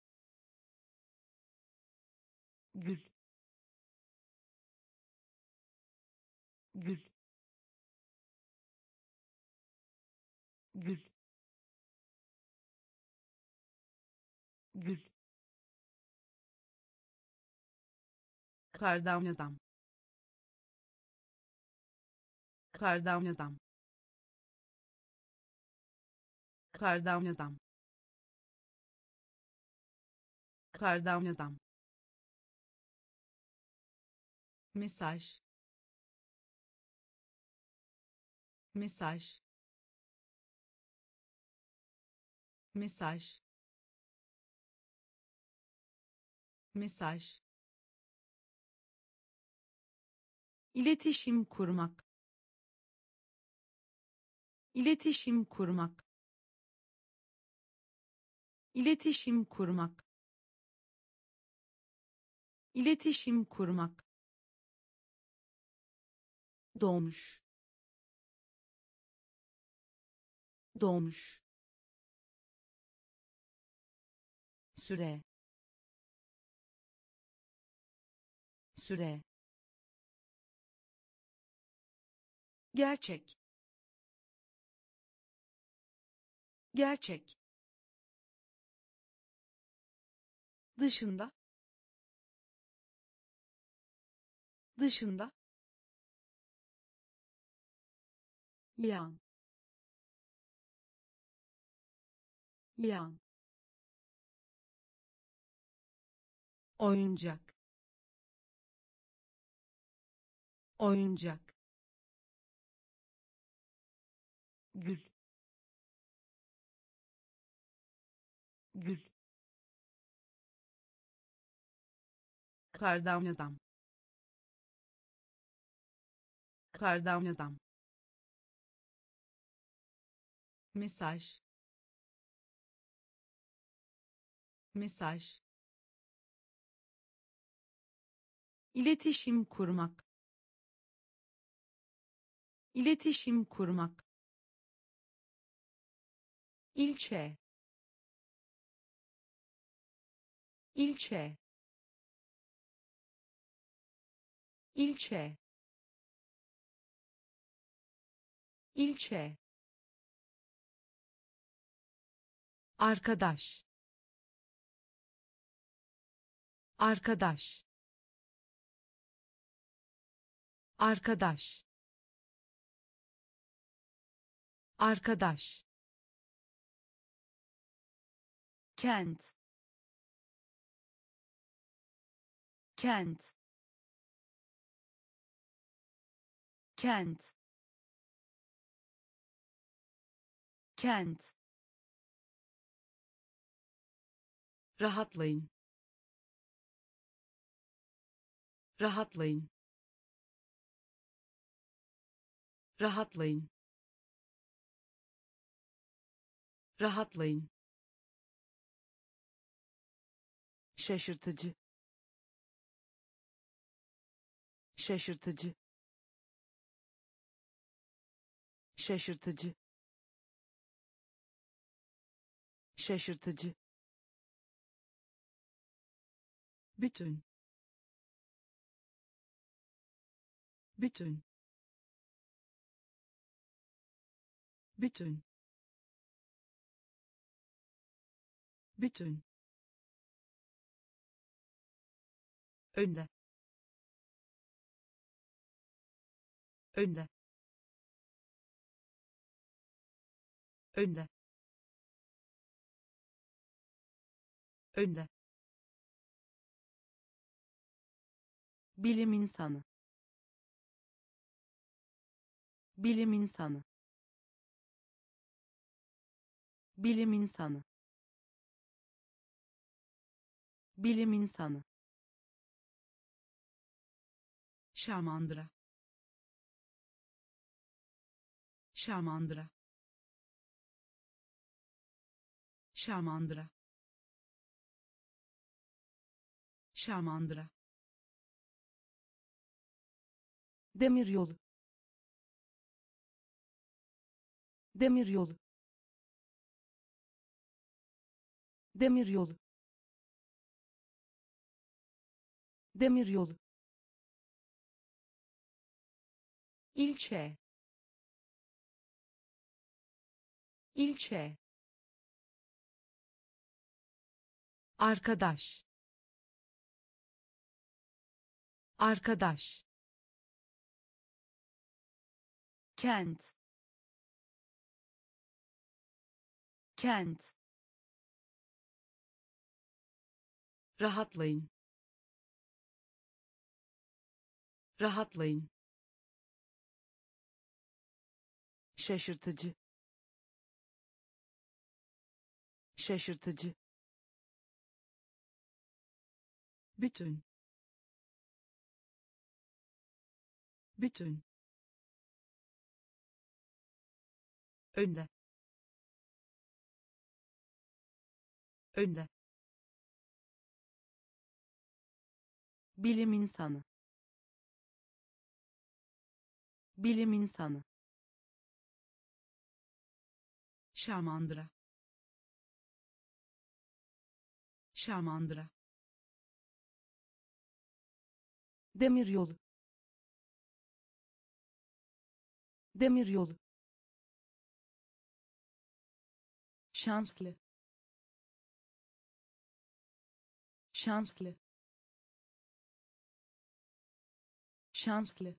gül, gül, gül, gül, kardan adam, kardan adam, kardan adam, kardan adam, mesaj, mesaj, mesaj, mesaj, iletişim kurmak, iletişim kurmak, iletişim kurmak, iletişim kurmak, doğmuş, doğmuş, süre, süre, gerçek, gerçek, dışında, dışında, yan, yan, oyuncak, oyuncak, gül, gül, kardan adam, kardan adam, mesaj, mesaj, iletişim kurmak, iletişim kurmak, ilçe ilçe ilçe ilçe arkadaş arkadaş arkadaş arkadaş kent kent kent kent rahatlayın rahatlayın rahatlayın rahatlayın şaşırtıcı şaşırtıcı şaşırtıcı şaşırtıcı bütün bütün bütün bütün önde önde önde önde bilim insanı bilim insanı bilim insanı bilim insanı şamandıra şamandıra şamandıra şamandıra demiryolu demiryolu demiryolu demiryolu ilçe ilçe arkadaş arkadaş kent kent rahatlayın rahatlayın şaşırtıcı şaşırtıcı bütün bütün önde önde bilim insanı bilim insanı şamandıra şamandıra demiryolu demiryolu şanslı şanslı şanslı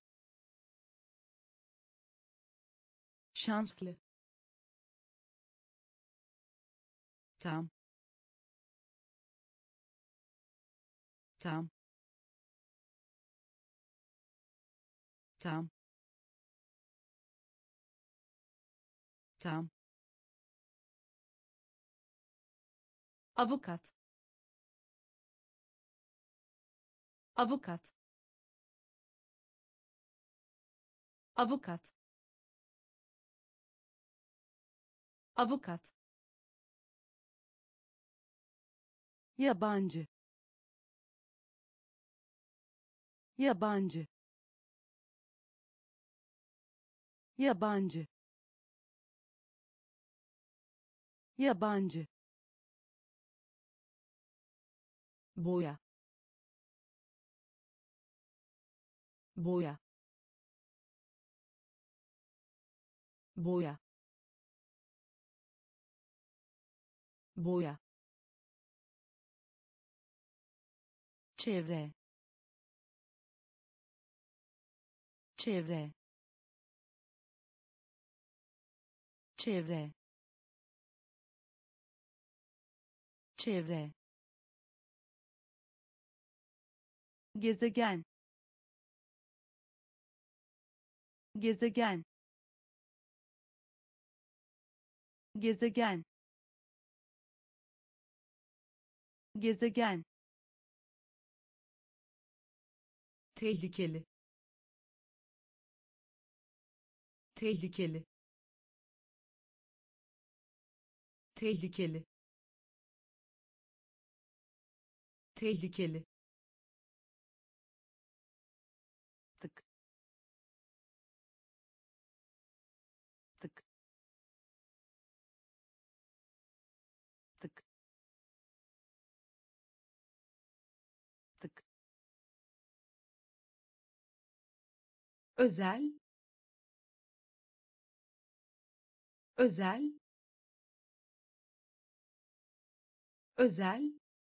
şanslı tam tam tam tam avukat avukat avukat avukat yabancı yabancı yabancı yabancı, boya, boya, boya, boya, çevre, çevre, çevre, çevre, gezegen, gezegen, gezegen, gezegen, tehlikeli, tehlikeli, tehlikeli, tehlikeli, tık, tık, tık, tık, özel, özel, özel,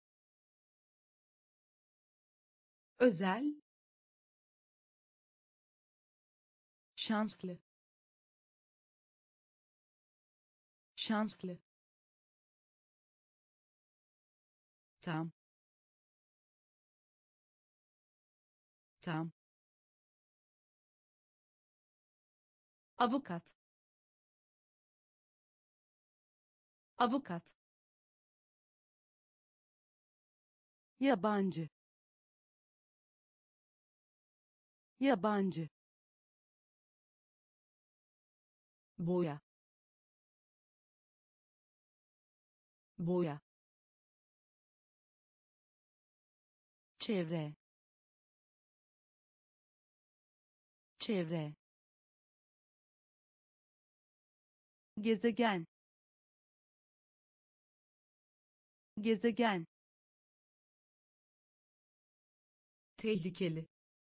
özel, şanslı, şanslı, tam, tam, avukat, avukat, yabancı, yabancı, boya, boya, çevre, çevre, gezegen, gezegen, tehlikeli,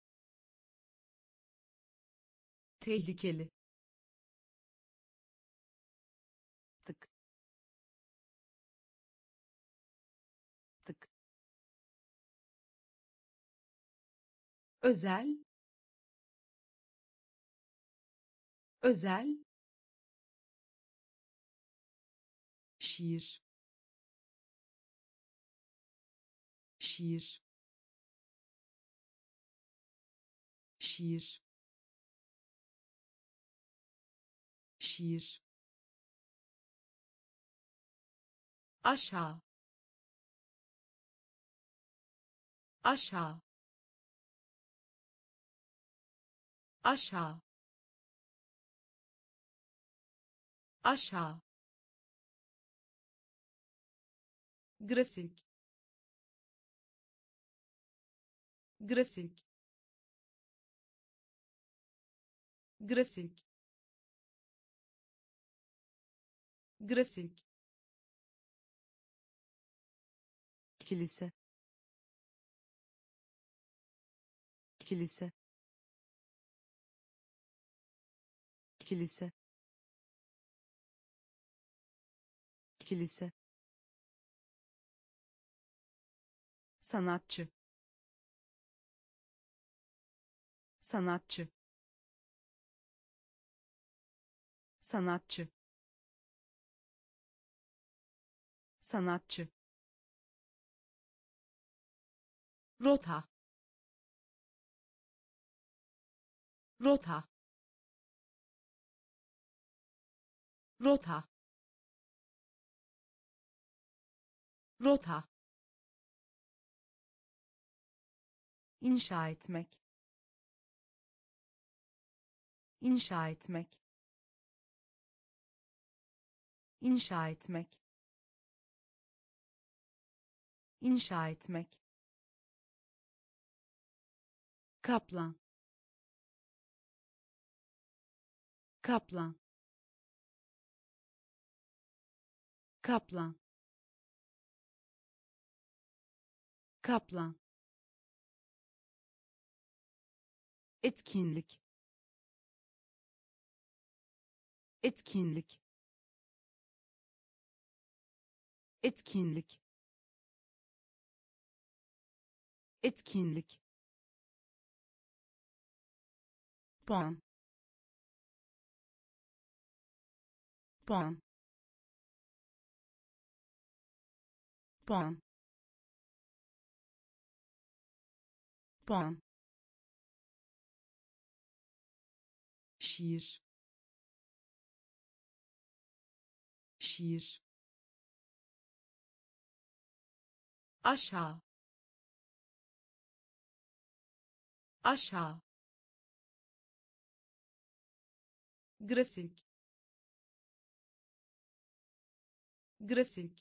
tehlikeli, tık, tık, özel, özel, şiir, şiir, şiir, şiir, aşağı, aşağı, aşağı, aşağı, grafik, grafik, grafik, grafik, kilise, kilise, kilise, kilise, sanatçı, sanatçı, sanatçı, sanatçı, rota, rota, rota, rota, inşa etmek, inşa etmek, inşa etmek, inşa etmek, kaplan, kaplan, Kaplan. Kaplan. Etkinlik. Etkinlik. Etkinlik. Etkinlik. Puan. Puan. Puan. Puan. Şiir. Şiir. Aşağı. Aşağı. Grafik. Grafik.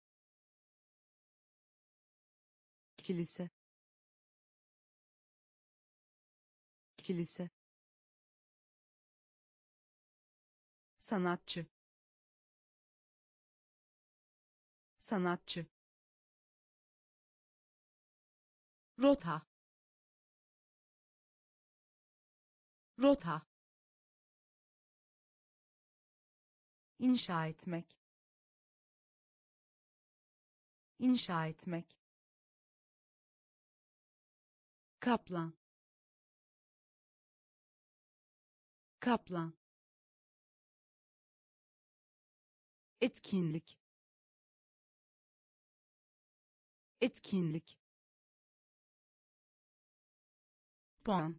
Kilise. Kilise. Sanatçı. Sanatçı. Rota. Rota. İnşa etmek. İnşa etmek. Kaplan. Kaplan. Etkinlik. Etkinlik. Puan.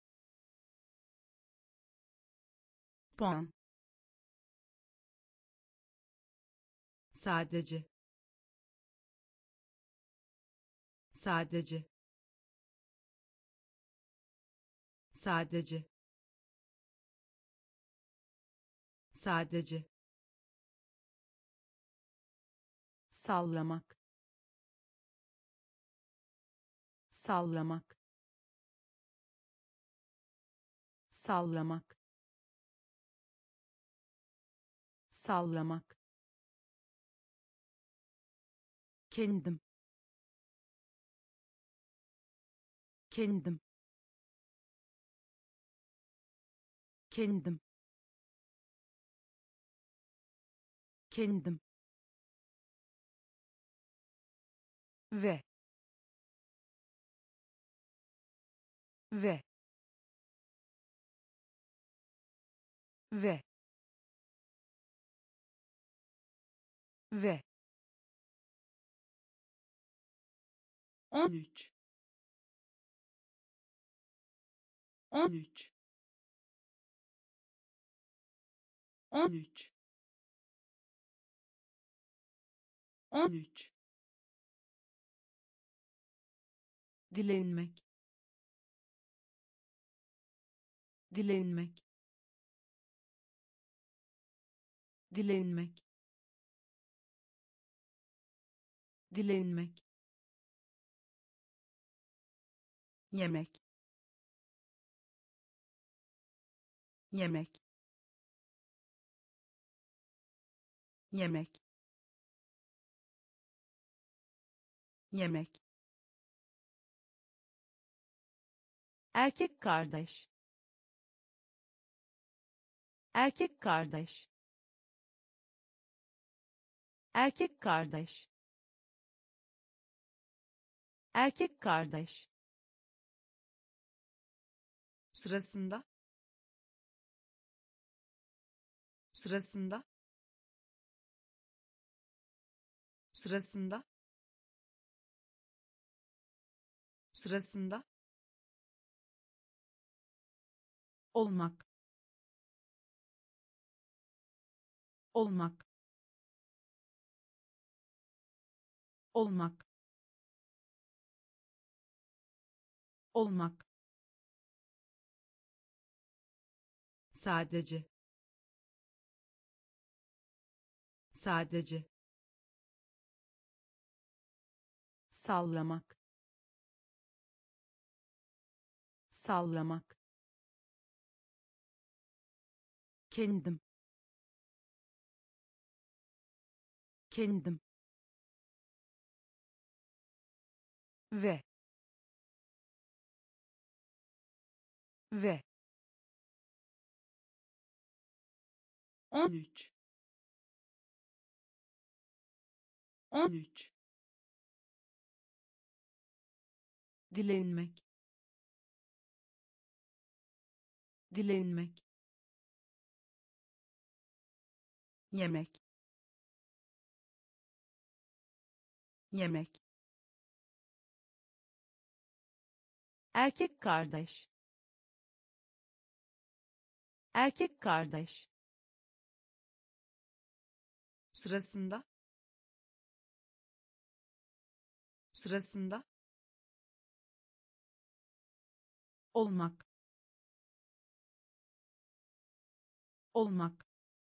Puan. Sadece. Sadece. Sadece. Sadece. Sallamak. Sallamak. Sallamak. Sallamak. Kendim. Kendim. Kendim. Kendim. Ve. Ve. Ve. Ve. On üç. On üç. On üç. On üç. Dilenmek. Dilenmek. Dilenmek. Dilenmek. Yemek. Yemek. Yemek. Yemek. Erkek kardeş. Erkek kardeş. Erkek kardeş. Erkek kardeş. Sırasında. Sırasında. Sırasında. Sırasında. Olmak. Olmak. Olmak. Olmak. Sadece. Sadece. Sallamak. Sallamak. Kendim. kendim ve ve on üç on üç dilenmek dilenmek yemek yemek erkek kardeş erkek kardeş sırasında sırasında olmak olmak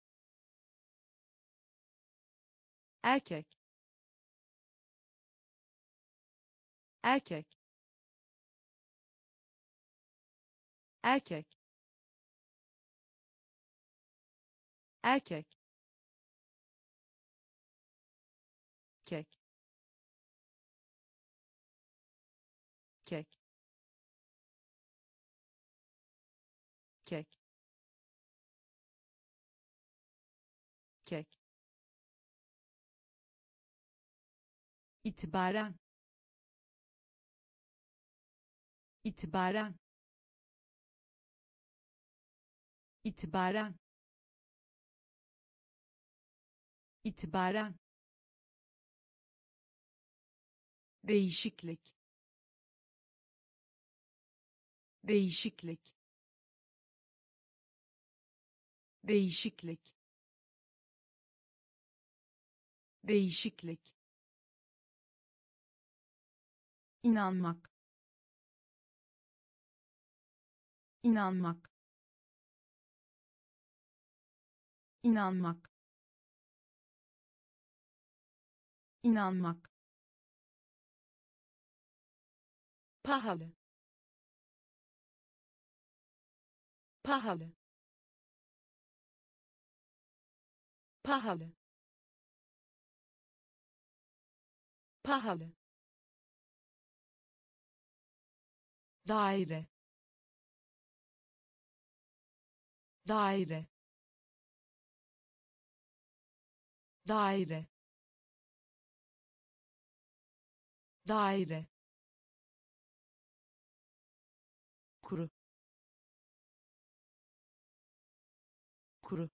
erkek erkek erkek erkek kek kek kek kek itibaren itibaren itibaren itibaren değişiklik değişiklik değişiklik değişiklik inanmak inanmak inanmak inanmak pahalı pahalı pahalı pahalı daire daire daire daire kuru kuru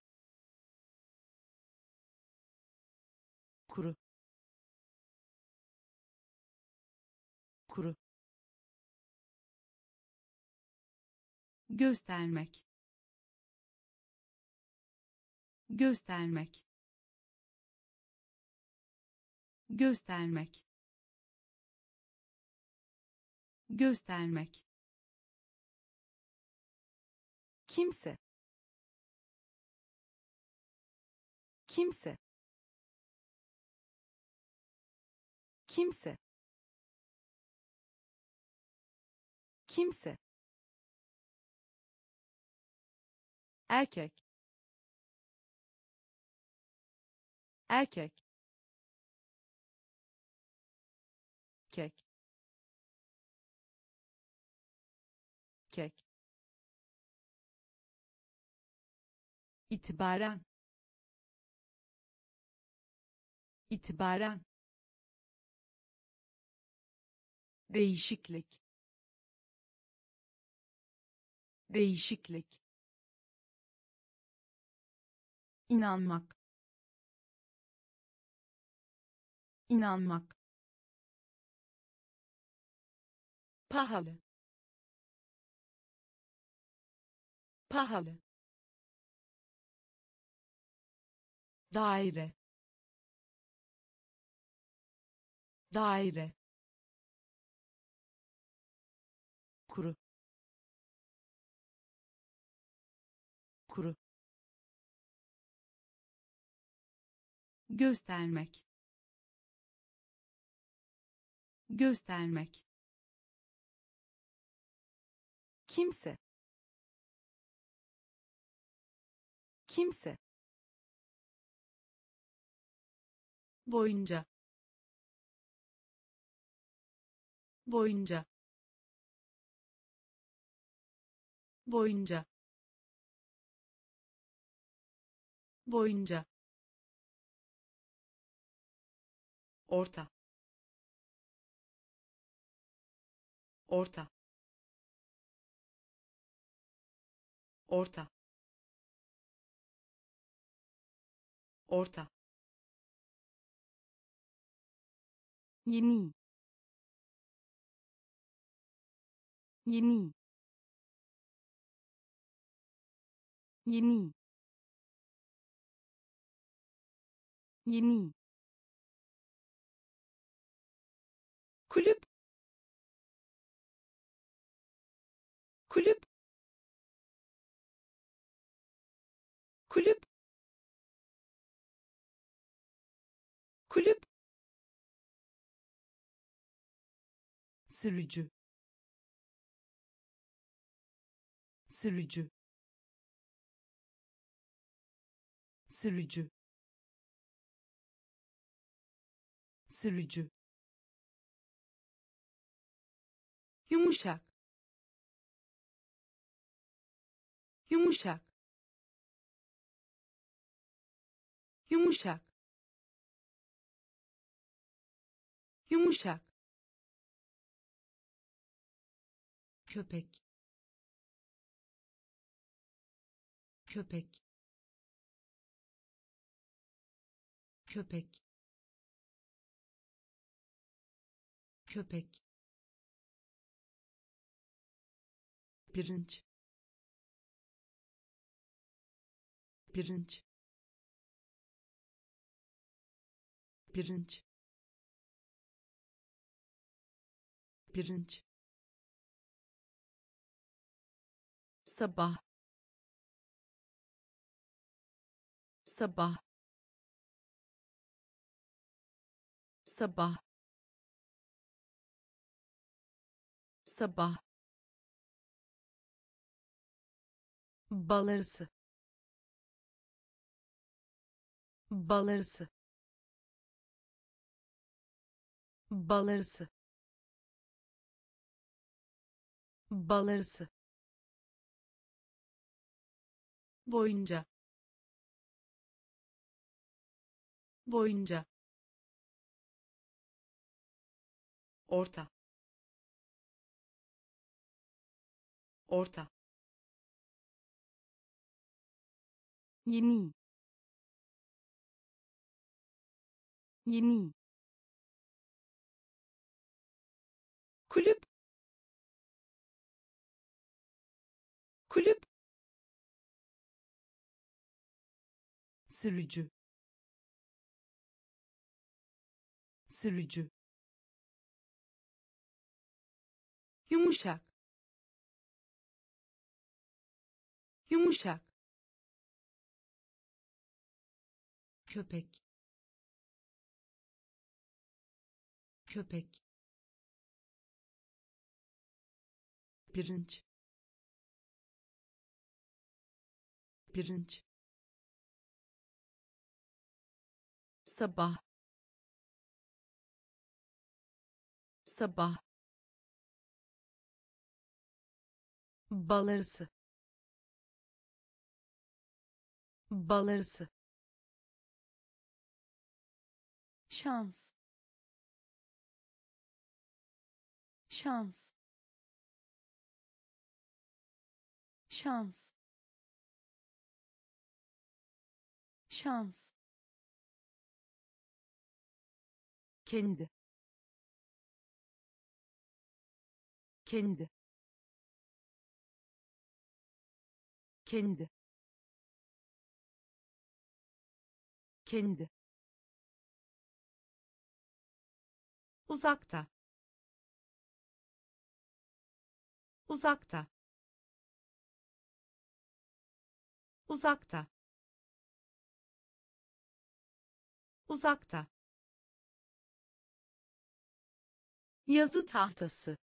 kuru kuru göstermek göstermek göstermek göstermek kimse kimse kimse kimse erkek erkek kek kek itibaren itibaren değişiklik değişiklik inanmak inanmak pahalı pahalı daire daire kuru kuru göstermek göstermek kimse kimse boyunca boyunca boyunca boyunca orta orta orta orta yeni yeni yeni yeni kulüp kulüp kulüp kulüp sürücü sürücü sürücü sürücü yumuşak yumuşak yumuşak yumuşak köpek köpek köpek köpek pirinç pirinç pirinç pirinç sabah sabah sabah sabah bal arısı bal arısı bal arısı bal arısı boyunca boyunca orta orta yeni yeni kulüp kulüp sürücü sürücü yumuşak yumuşak köpek köpek pirinç pirinç sabah sabah bal arısı bal arısı şans şans şans şans kendi kendi kendi kendi uzakta uzakta uzakta uzakta yazı tahtası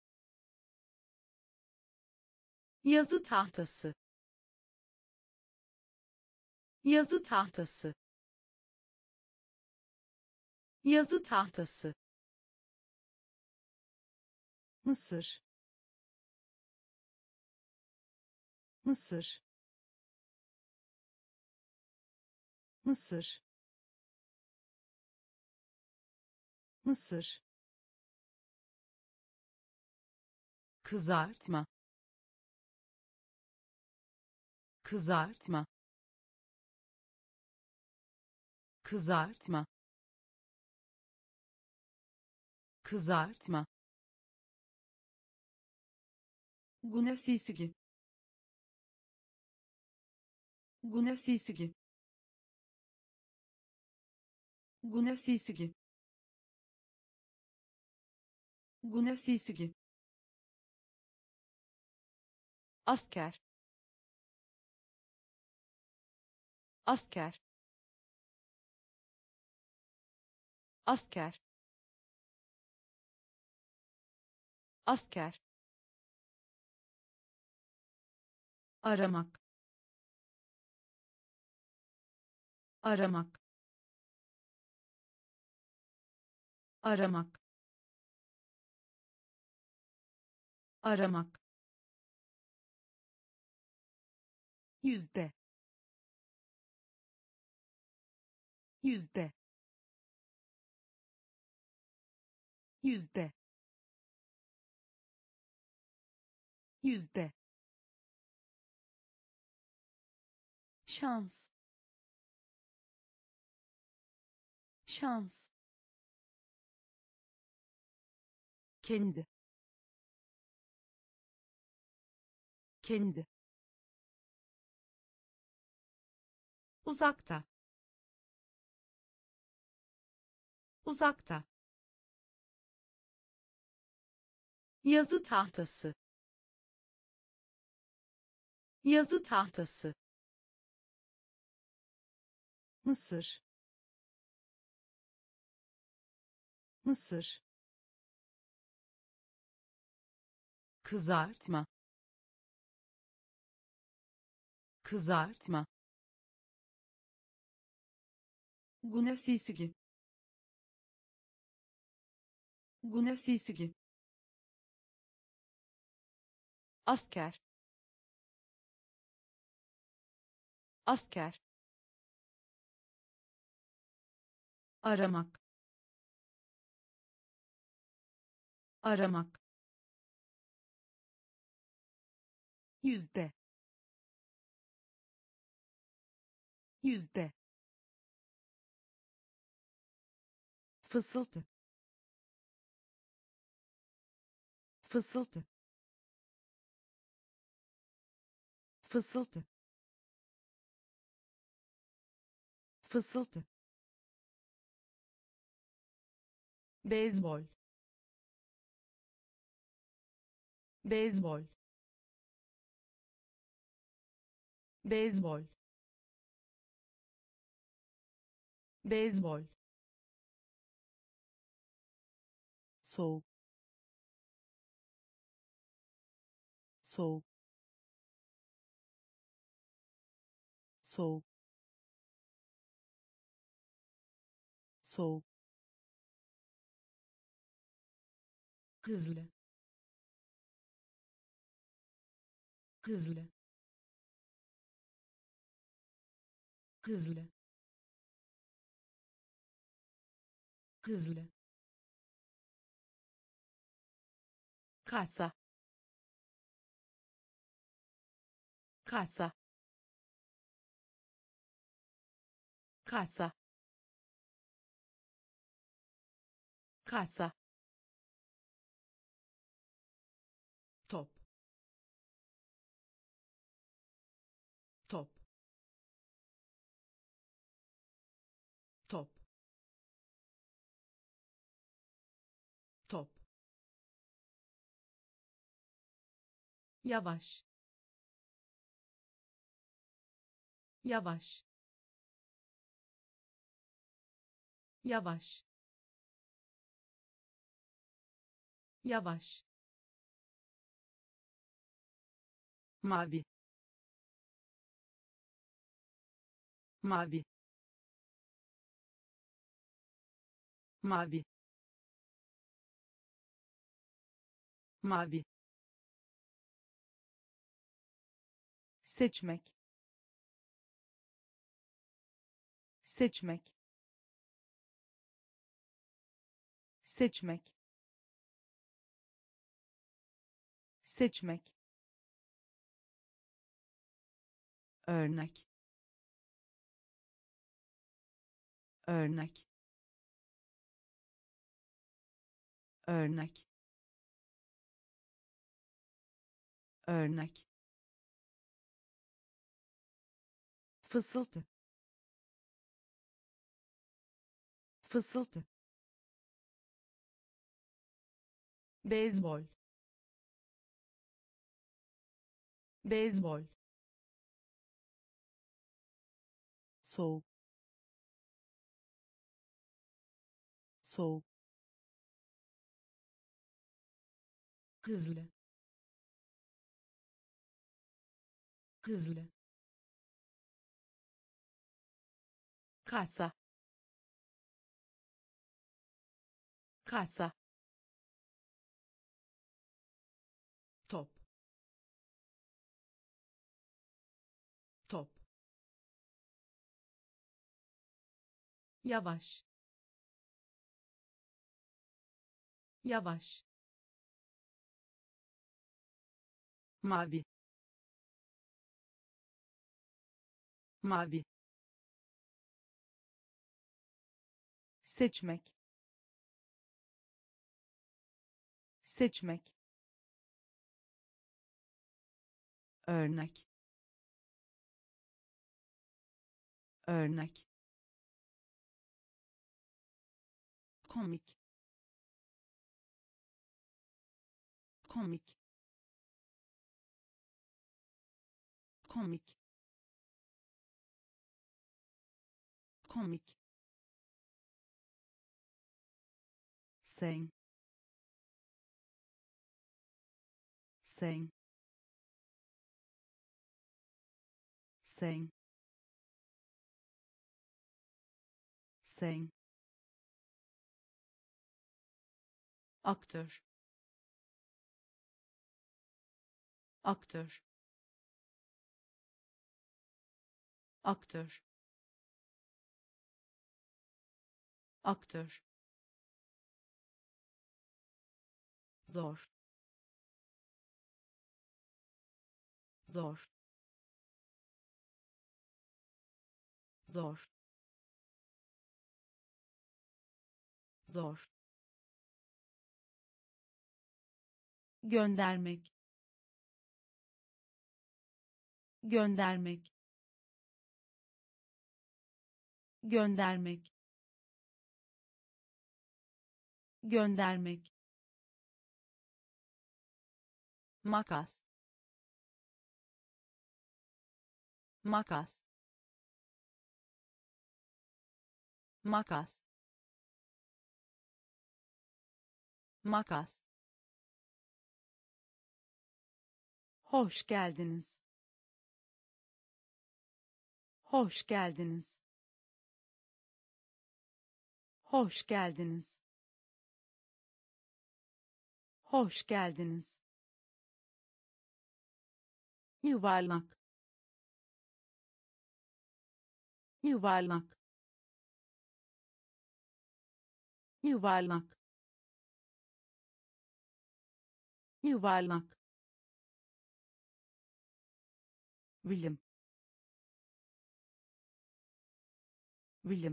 yazı tahtası yazı tahtası yazı tahtası, Mısır, Mısır, Mısır, Mısır, kızartma, kızartma, kızartma, kızartma, Golearn, Golearn, Golearn, Golearn, asker, asker, asker, asker, aramak, aramak, aramak, aramak, yüzde, yüzde, yüzde, yüzde, şans, şans, kendi, kendi, uzakta, uzakta, yazı tahtası, yazı tahtası, Mısır, Mısır, kızartma, kızartma, Golearn, Golearn, asker, asker, aramak, aramak, yüzde, yüzde, fısıltı, fısıltı, fısıltı, fısıltı, beyzbol, beyzbol, beyzbol, beyzbol, soğuk, soğuk, soğuk, soğuk, hızlı, hızlı, hızlı, hızlı, kasa, kasa, kasa, kasa, top, top, top, top, yavaş, yavaş, yavaş, yavaş, mavi, mavi, mavi, mavi, seçmek, seçmek, seçmek, seçmek, örnek, örnek, örnek, örnek, fısıltı, fısıltı, beyzbol, beyzbol, soğuk, soğuk, hızlı, hızlı, kasa, kasa, top, top, yavaş, yavaş, mavi, mavi, seçmek, seçmek, örnek, örnek, komik, komik, komik, komik, sen, sen, sen, sen, aktör, aktör, aktör, aktör, zor, zor, zor, zor, göndermek, göndermek, göndermek, göndermek, makas, makas, makas, makas, hoş geldiniz, hoş geldiniz, hoş geldiniz, hoş geldiniz, yuvarlak, yuvarlak, yuvarlak, yuvarlak, bilim, bilim,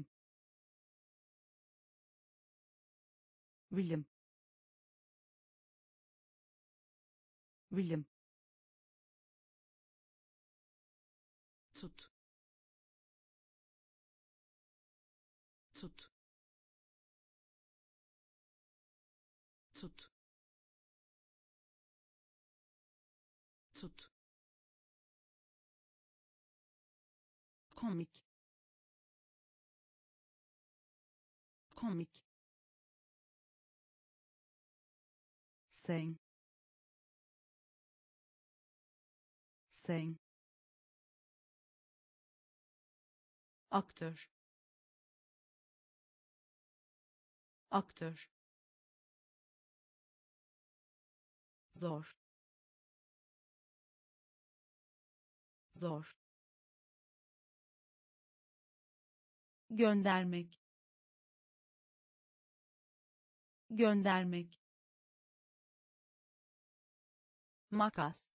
bilim, bilim, tut, tut, tut, tut, komik, komik, sen, sen, aktör, aktör, zor, zor, göndermek, göndermek, makas,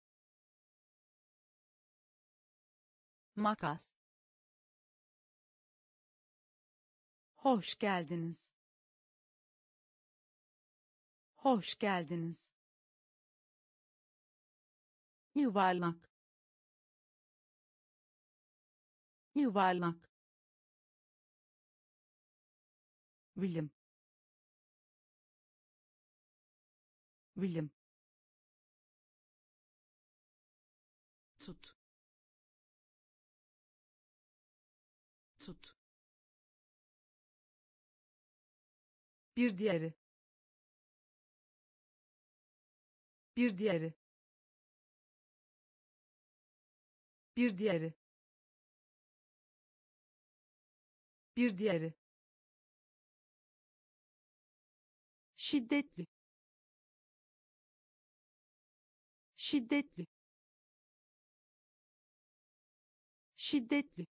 makas, hoş geldiniz, hoş geldiniz, yuvarlak, yuvarlak, bilim, bilim, tut, tut, bir diğeri, bir diğeri, bir diğeri, bir diğeri, şiddetli, şiddetli, şiddetli,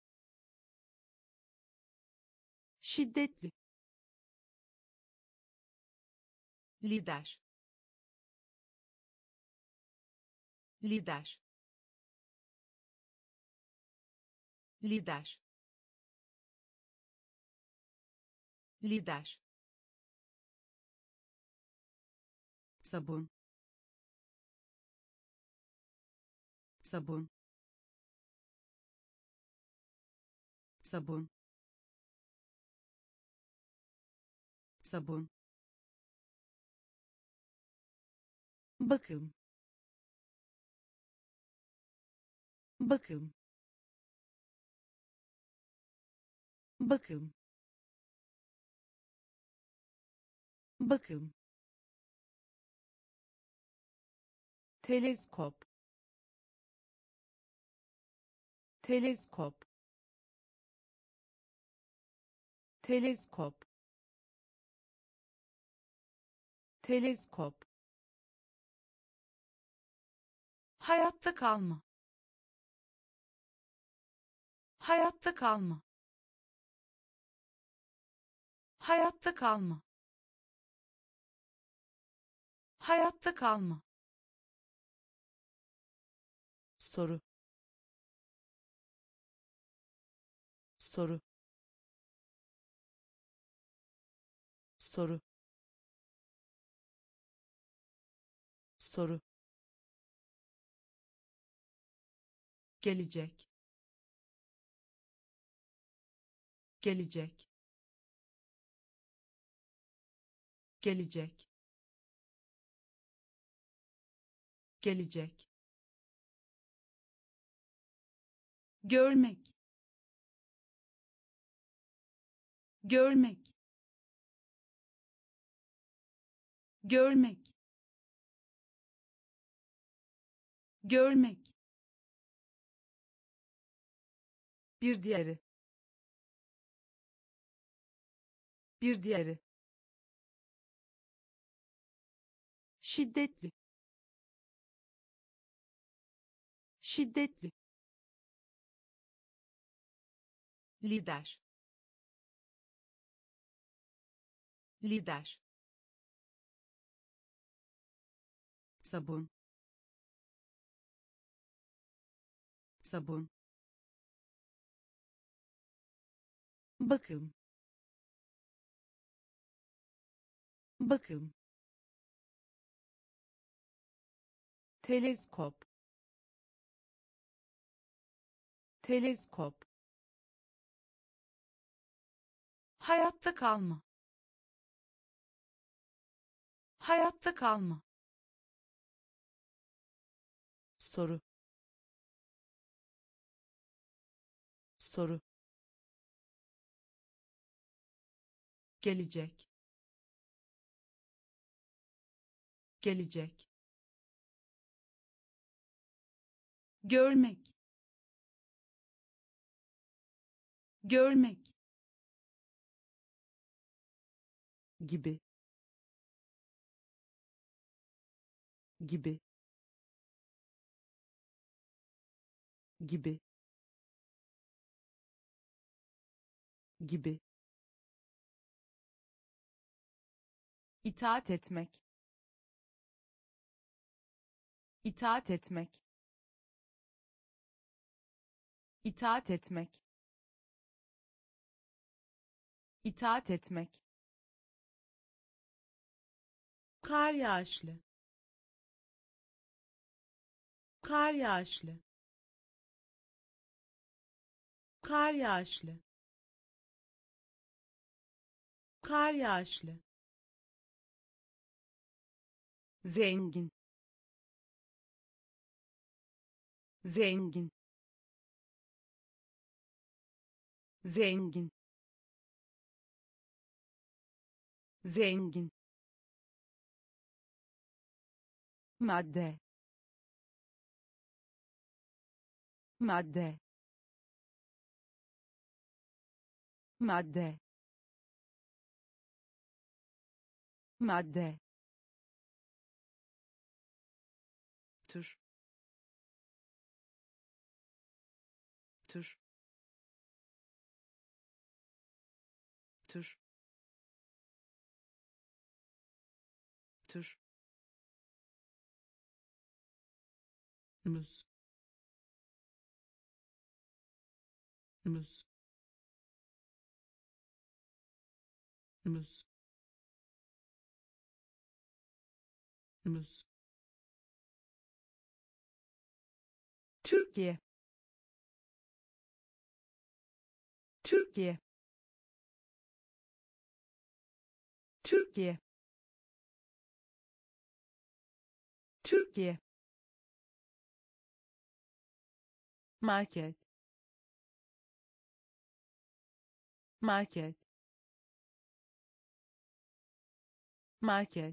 şiddetli, lider, lider, lider, lider, sabun, sabun, sabun, sabun, bakım, bakım, bakım, bakım, teleskop, teleskop, teleskop, teleskop, hayatta kalma, hayatta kalma, hayatta kalma, hayatta kalma, soru, soru, soru, soru, gelecek, gelecek, gelecek, gelecek, görmek, görmek, görmek, görmek, bir diğeri, bir diğeri, şiddetli, şiddetli, lider, lider, sabun, sabun, bakım, bakım, teleskop, teleskop, hayatta kalma, hayatta kalma, soru, soru, gelecek, gelecek, görmek, görmek, gibi gibi gibi gibi itaat etmek itaat etmek itaat etmek itaat etmek kar yağışlı kar yağışlı kar yağışlı kar yağışlı zengin zengin zengin zengin madde madde madde madde tür tür tür tür muz muz muz muz Türkiye Türkiye Türkiye Türkiye market market market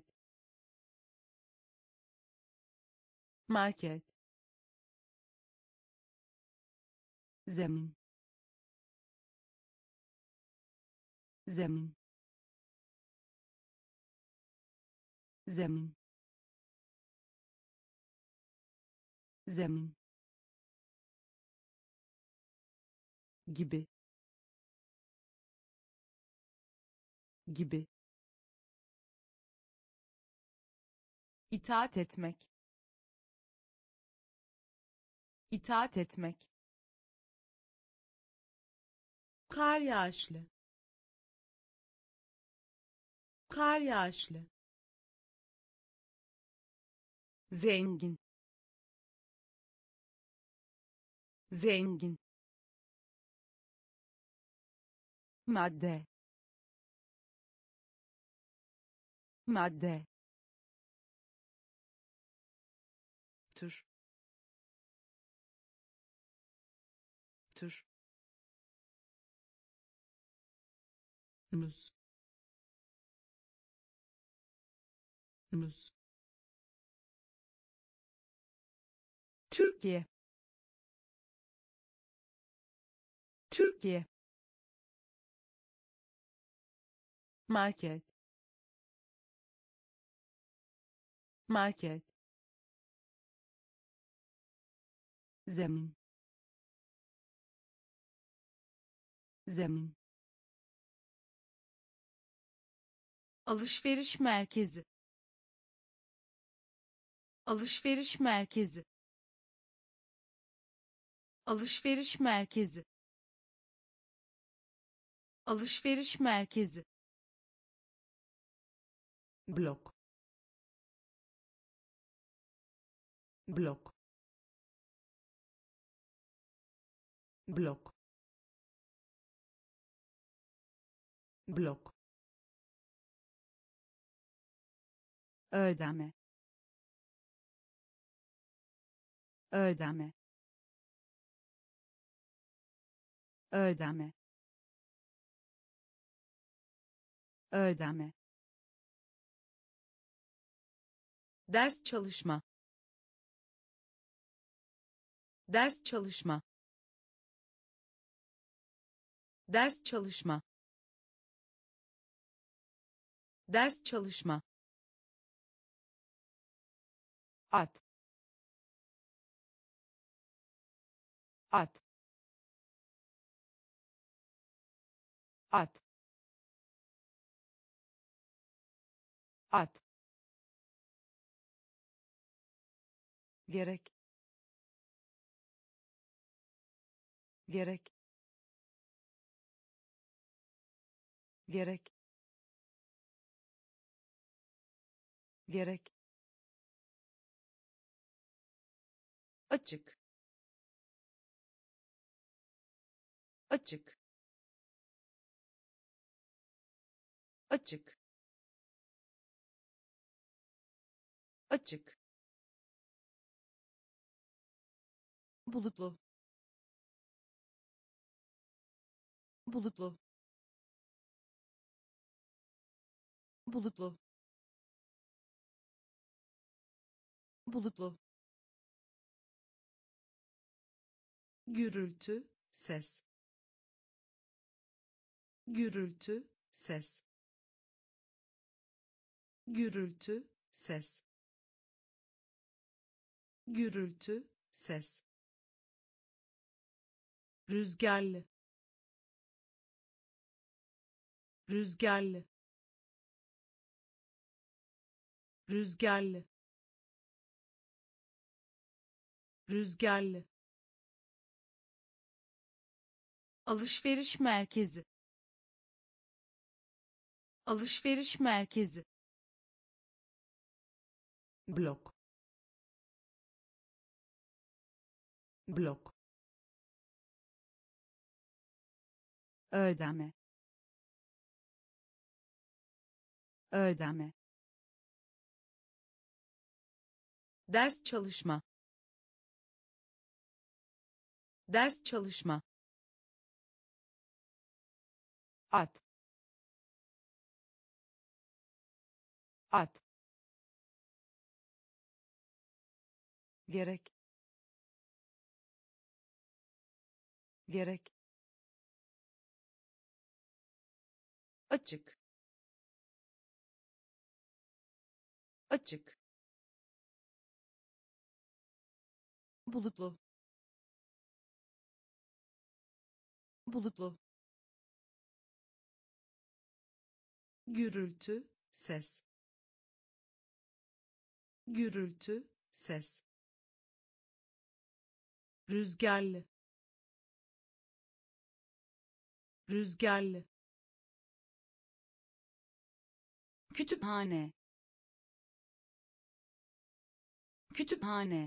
market zemin zemin zemin zemin gibi gibi itaat etmek itaat etmek kar yağışlı kar yağışlı zengin zengin madde madde tür tür muz muz Türkiye Türkiye market market zemin zemin alışveriş merkezi alışveriş merkezi alışveriş merkezi alışveriş merkezi blok blok blok blok ödeme ödeme ödeme ödeme ders çalışma ders çalışma ders çalışma Ders çalışma. At. At. At. At. Gerek. Gerek. Gerek. Gerek. Açık. Açık. Açık. Açık. Bulutlu. Bulutlu. Bulutlu. Bulutlu. Gürültü, ses. Gürültü, ses. Gürültü, ses. Gürültü, ses. Rüzgarlı. Rüzgarlı. Rüzgarlı. Rüzgarlı. Alışveriş merkezi. Alışveriş merkezi. Blok. Blok. Ödeme. Ödeme. Ders çalışma. Ders çalışma. At. At. Gerek. Gerek. Açık. Açık. Bulutlu. Bulutlu. Gürültü, ses. Gürültü, ses. Rüzgarlı. Rüzgarlı. Kütüphane. Kütüphane.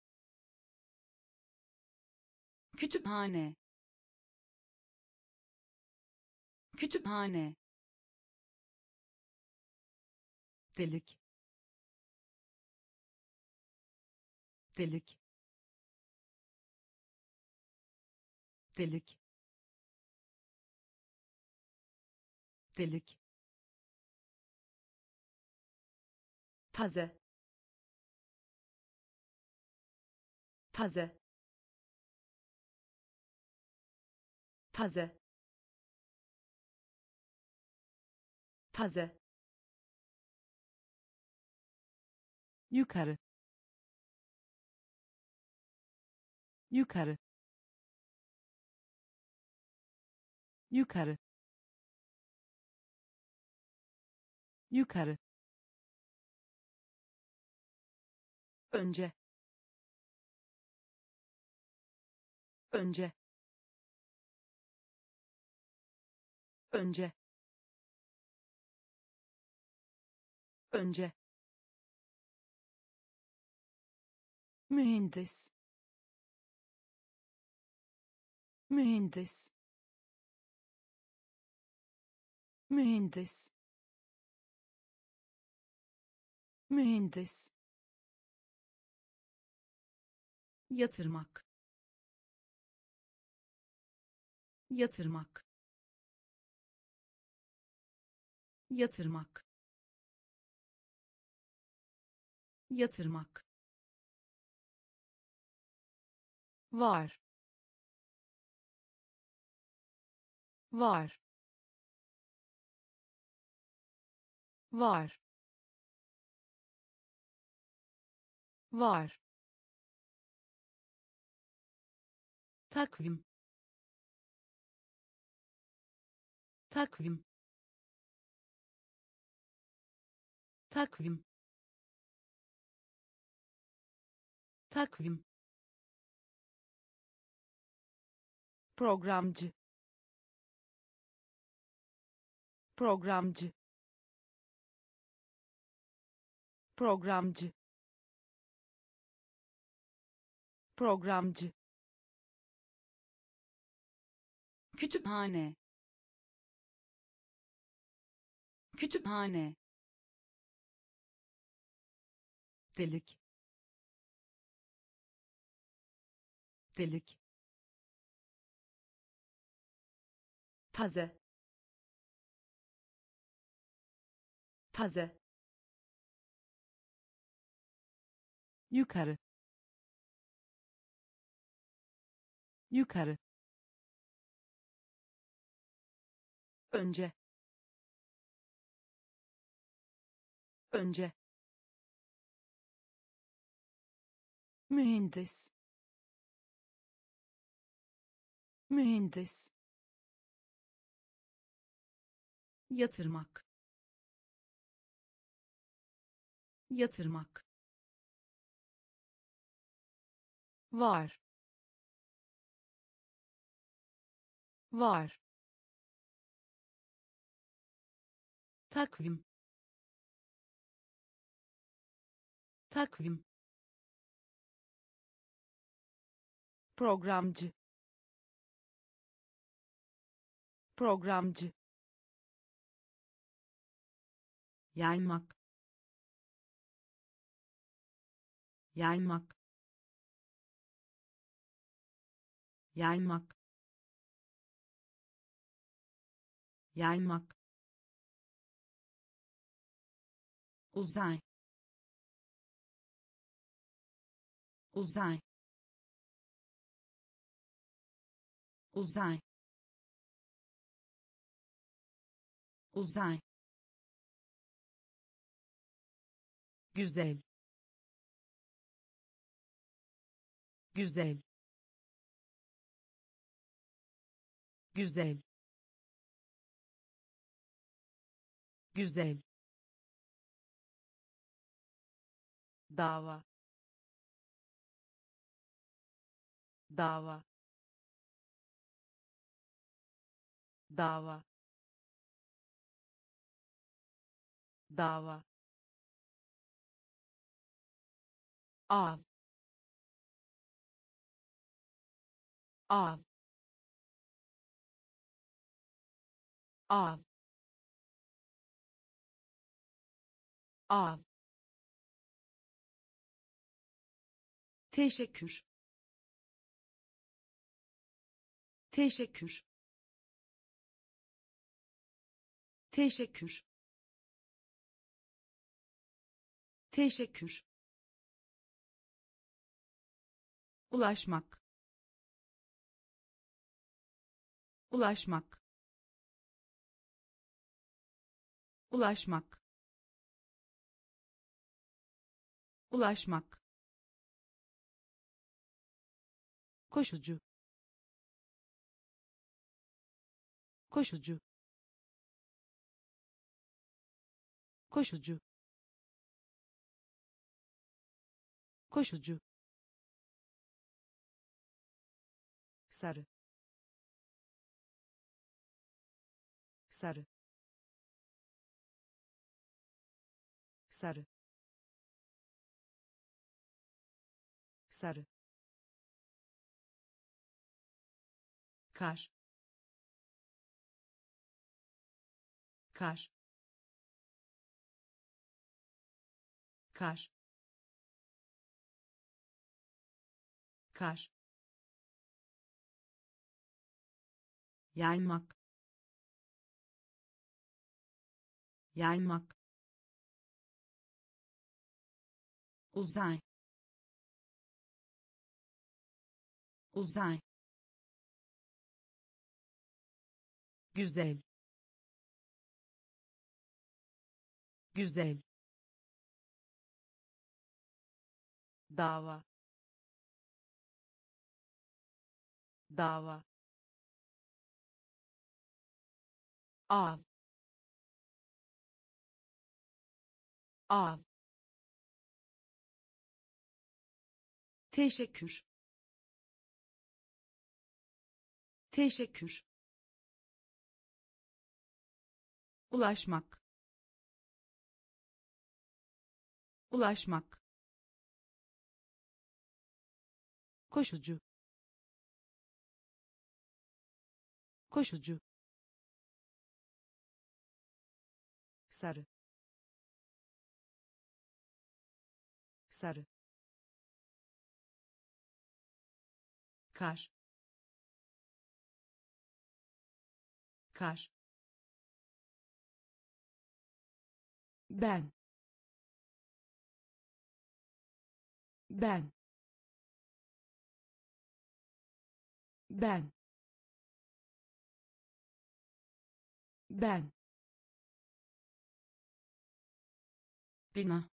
Kütüphane. Kütüphane. Delik. Delik. Delik. Delik. Taze. Taze. Taze. Taze. Yukarı. Yukarı. Yukarı. Yukarı. Önce. Önce. Önce. Önce. Mühendis. Mühendis. Mühendis. Mühendis. Yatırmak. Yatırmak. Yatırmak. Yatırmak. Var. Var. var, var, takvim, takvim, takvim, takvim, programcı, programcı, programcı, programcı, kütüphane, kütüphane, delik, delik, taze, taze, yukarı, yukarı, önce, önce, mühendis, mühendis, yatırmak, yatırmak, var, var, takvim, takvim, programcı, programcı, yaymak, yaymak, yaymak, yaymak, uzay, uzay, uzay, uzay, güzel, güzel, güzel, güzel, dava, dava, dava, dava, av, av, av, av, teşekkür, teşekkür, teşekkür, teşekkür, ulaşmak, ulaşmak, ulaşmak, ulaşmak, koşucu, koşucu, koşucu, koşucu, sarı, sarı, sarı, sarı, kar, kar, kar, kar, yaymak, yaymak, uzay, uzay, güzel, güzel, dava, dava, av, av, teşekkür, teşekkür, ulaşmak, ulaşmak, koşucu, koşucu, sarı, sarı, kar, kar, ben, ben, ben, ben, bina,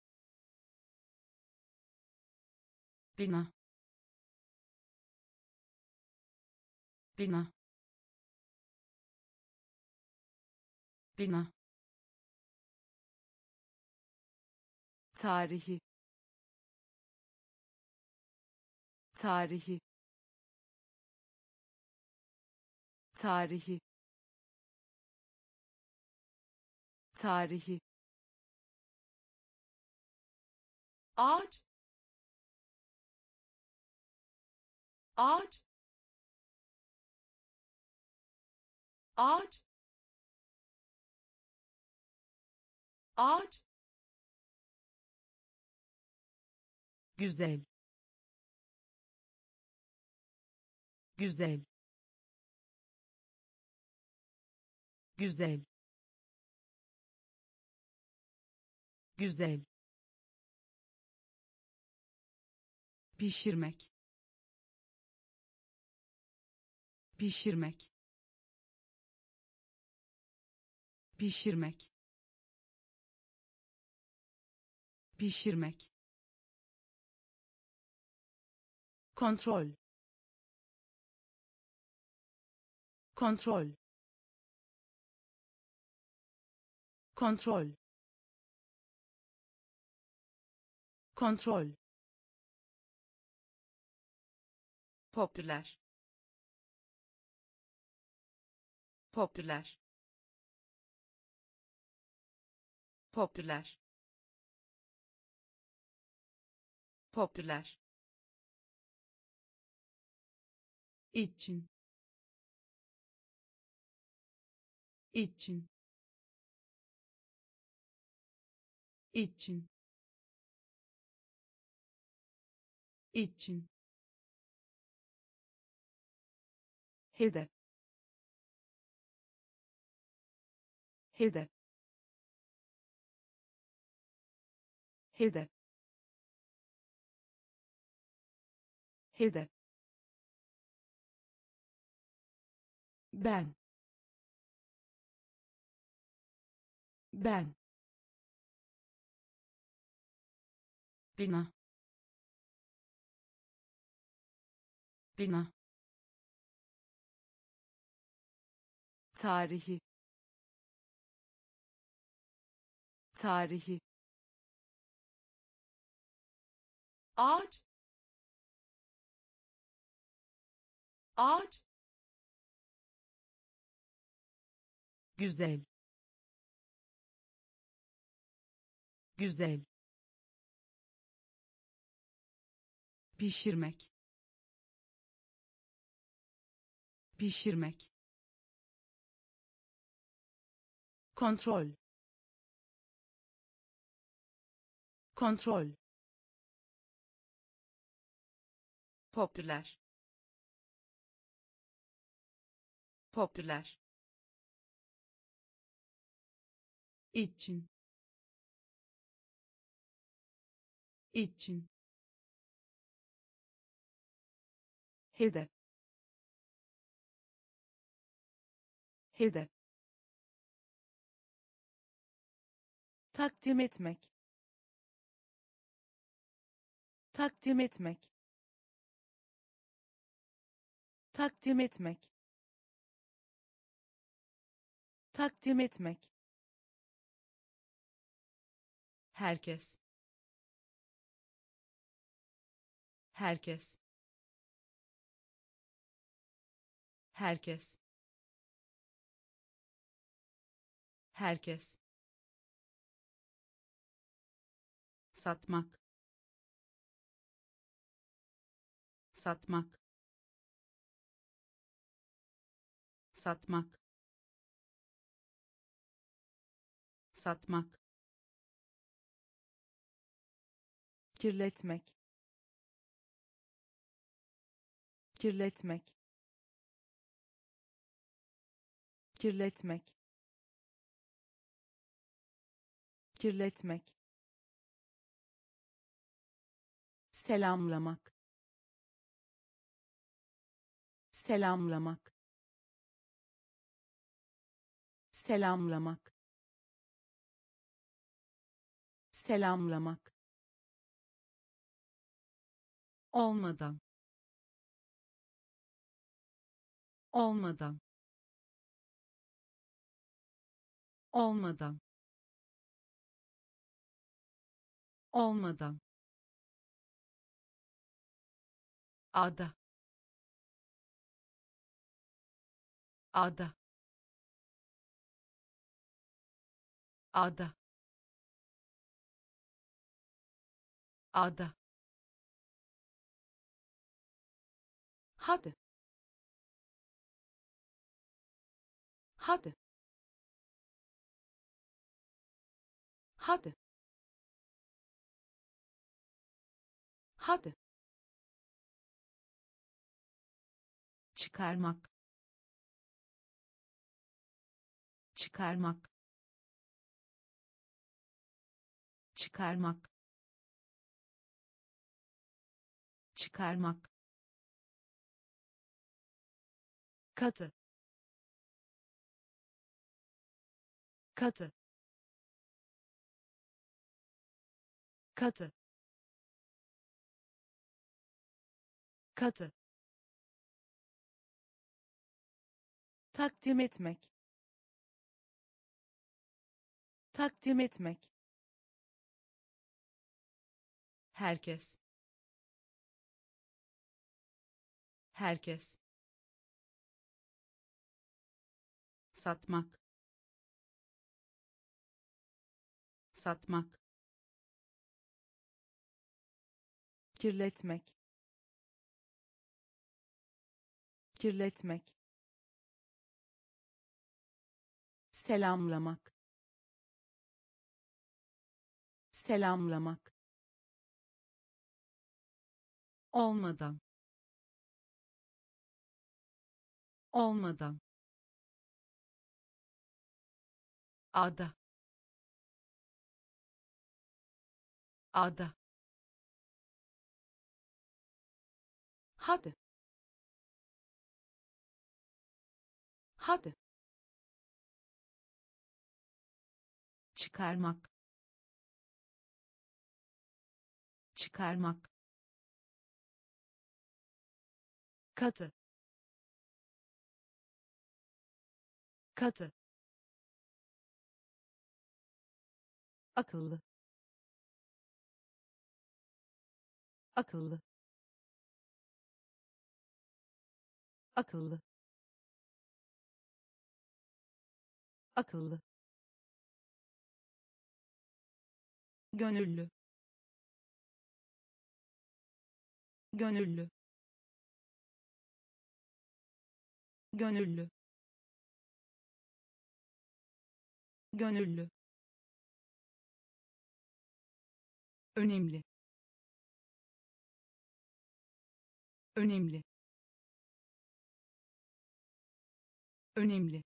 bina, bina, bina, tarihi, tarihi, tarihi, tarihi, ağaç, ağaç, ağaç, ağaç, güzel, güzel, güzel, güzel, pişirmek, pişirmek, pişirmek, pişirmek, kontrol, kontrol, kontrol, kontrol, popüler, popüler, popüler, popüler, için, için, için, için, hedef, hedef, hedef, hedef, ben, ben, bina, bina, tarihi, tarihi, ağaç, ağaç, güzel, güzel, pişirmek, pişirmek, kontrol, kontrol, popüler, popüler, için, için, hedef, hedef, takdim etmek, takdim etmek, takdim etmek, takdim etmek, herkes, herkes, herkes, herkes, satmak, satmak, satmak, satmak, kirletmek, kirletmek, kirletmek, kirletmek, selamlamak, selamlamak, selamlamak, selamlamak, olmadan, olmadan, olmadan, olmadan, ada, ada, ada, ada, hadi, hadi, hadi, hadi, çıkarmak, çıkarmak, çıkarmak, çıkarmak, katı, katı, katı, katı, takdim etmek, takdim etmek, herkes, herkes, satmak, satmak, kirletmek, kirletmek, selamlamak, selamlamak, olmadan, olmadan, ada, ada, hadi, hadi, çıkarmak, çıkarmak, katı, katı, akıllı, akıllı, akıllı, akıllı, gönüllü, gönüllü, gönüllü, gönüllü, önemli, önemli, önemli,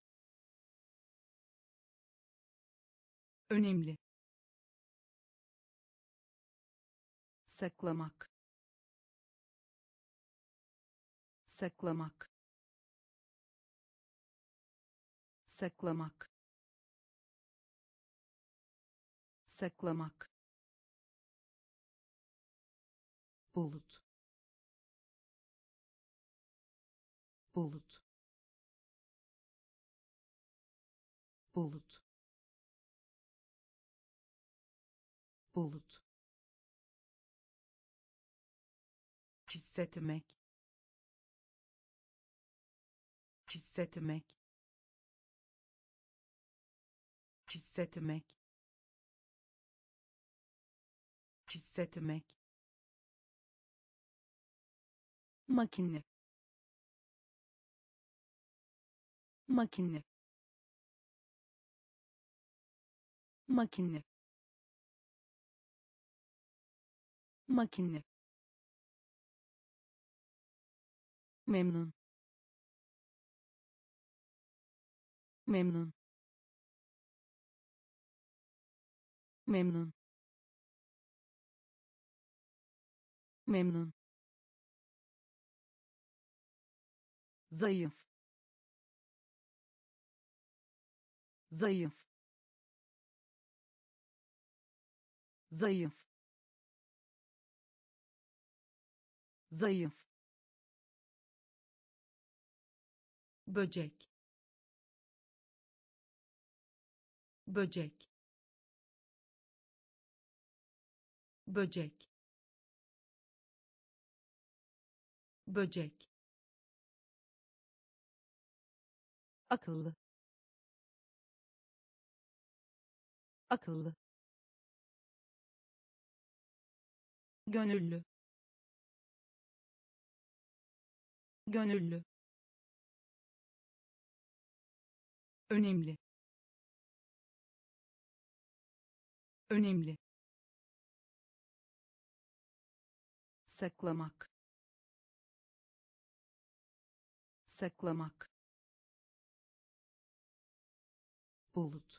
önemli, saklamak, saklamak, saklamak, saklamak, bulut, bulut, bulut, bulut, hissetmek, hissetmek, hissetmek, hissetmek, makine, makine, makine, makine, memnun, memnun, memnun, memnun, zayıf, zayıf, zayıf, zayıf, böcek, böcek, böcek, böcek, akıllı, akıllı, gönüllü, gönüllü, önemli, önemli, saklamak, saklamak, bulut,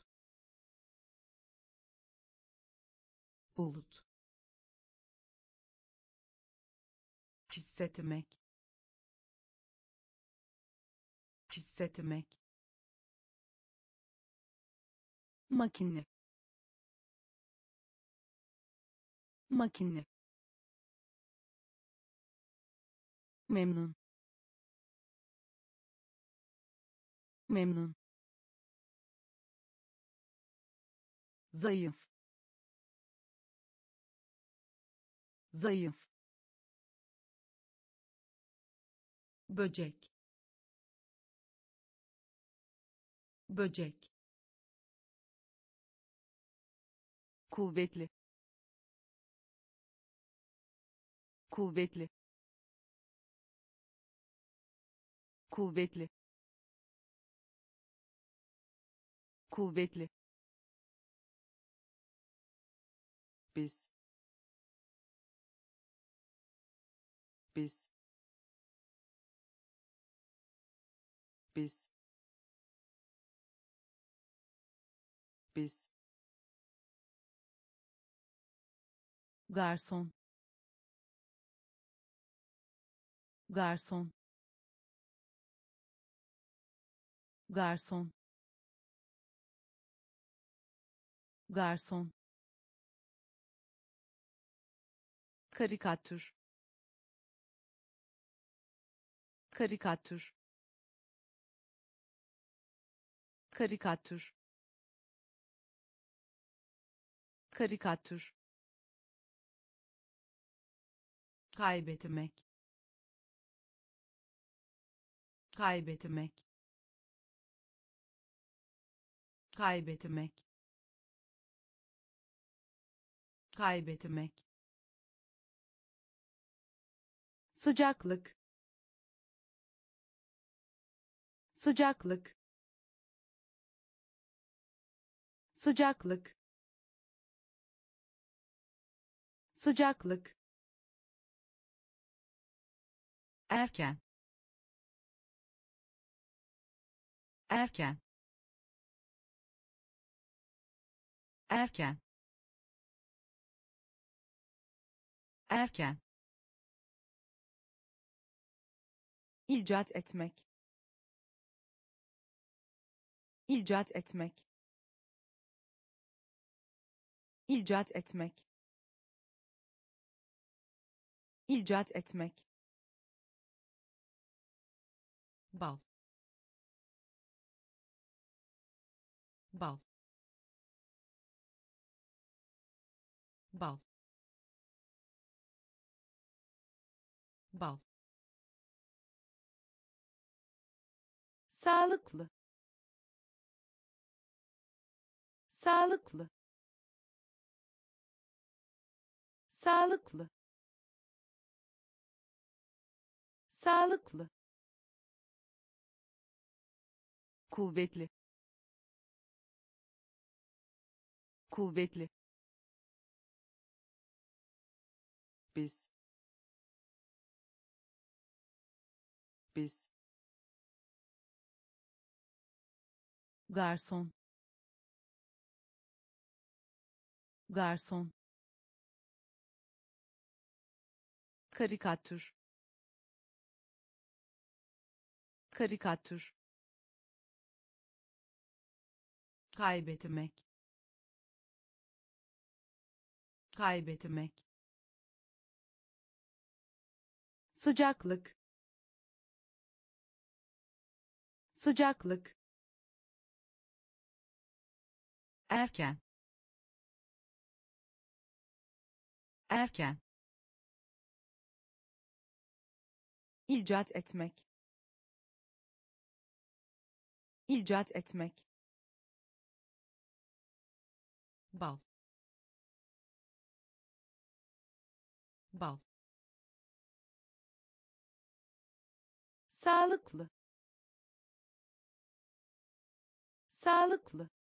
bulut, hissetmek, hissetmek, makine, makine, memnun, memnun, zayıf, zayıf, böcek, böcek, kuvvetli, kuvvetli, kuvvetli, kuvvetli, biz, biz, biz, biz, garson, garson, garson, garson, karikatür, karikatür, karikatür, karikatür, kaybetmek, kaybetmek, kaybetmek, kaybetmek, sıcaklık, sıcaklık, sıcaklık, sıcaklık, erken, erken, erken, erken, icat etmek, icat etmek, icat etmek, icat etmek, bal, bal, bal, bal, sağlıklı, sağlıklı, sağlıklı, sağlıklı, kuvvetli, kuvvetli, biz, biz, garson, garson, karikatür, karikatür, kaybetmek, kaybetmek, sıcaklık, sıcaklık, erken, erken, icat etmek, icat etmek, bal, bal, sağlıklı, sağlıklı,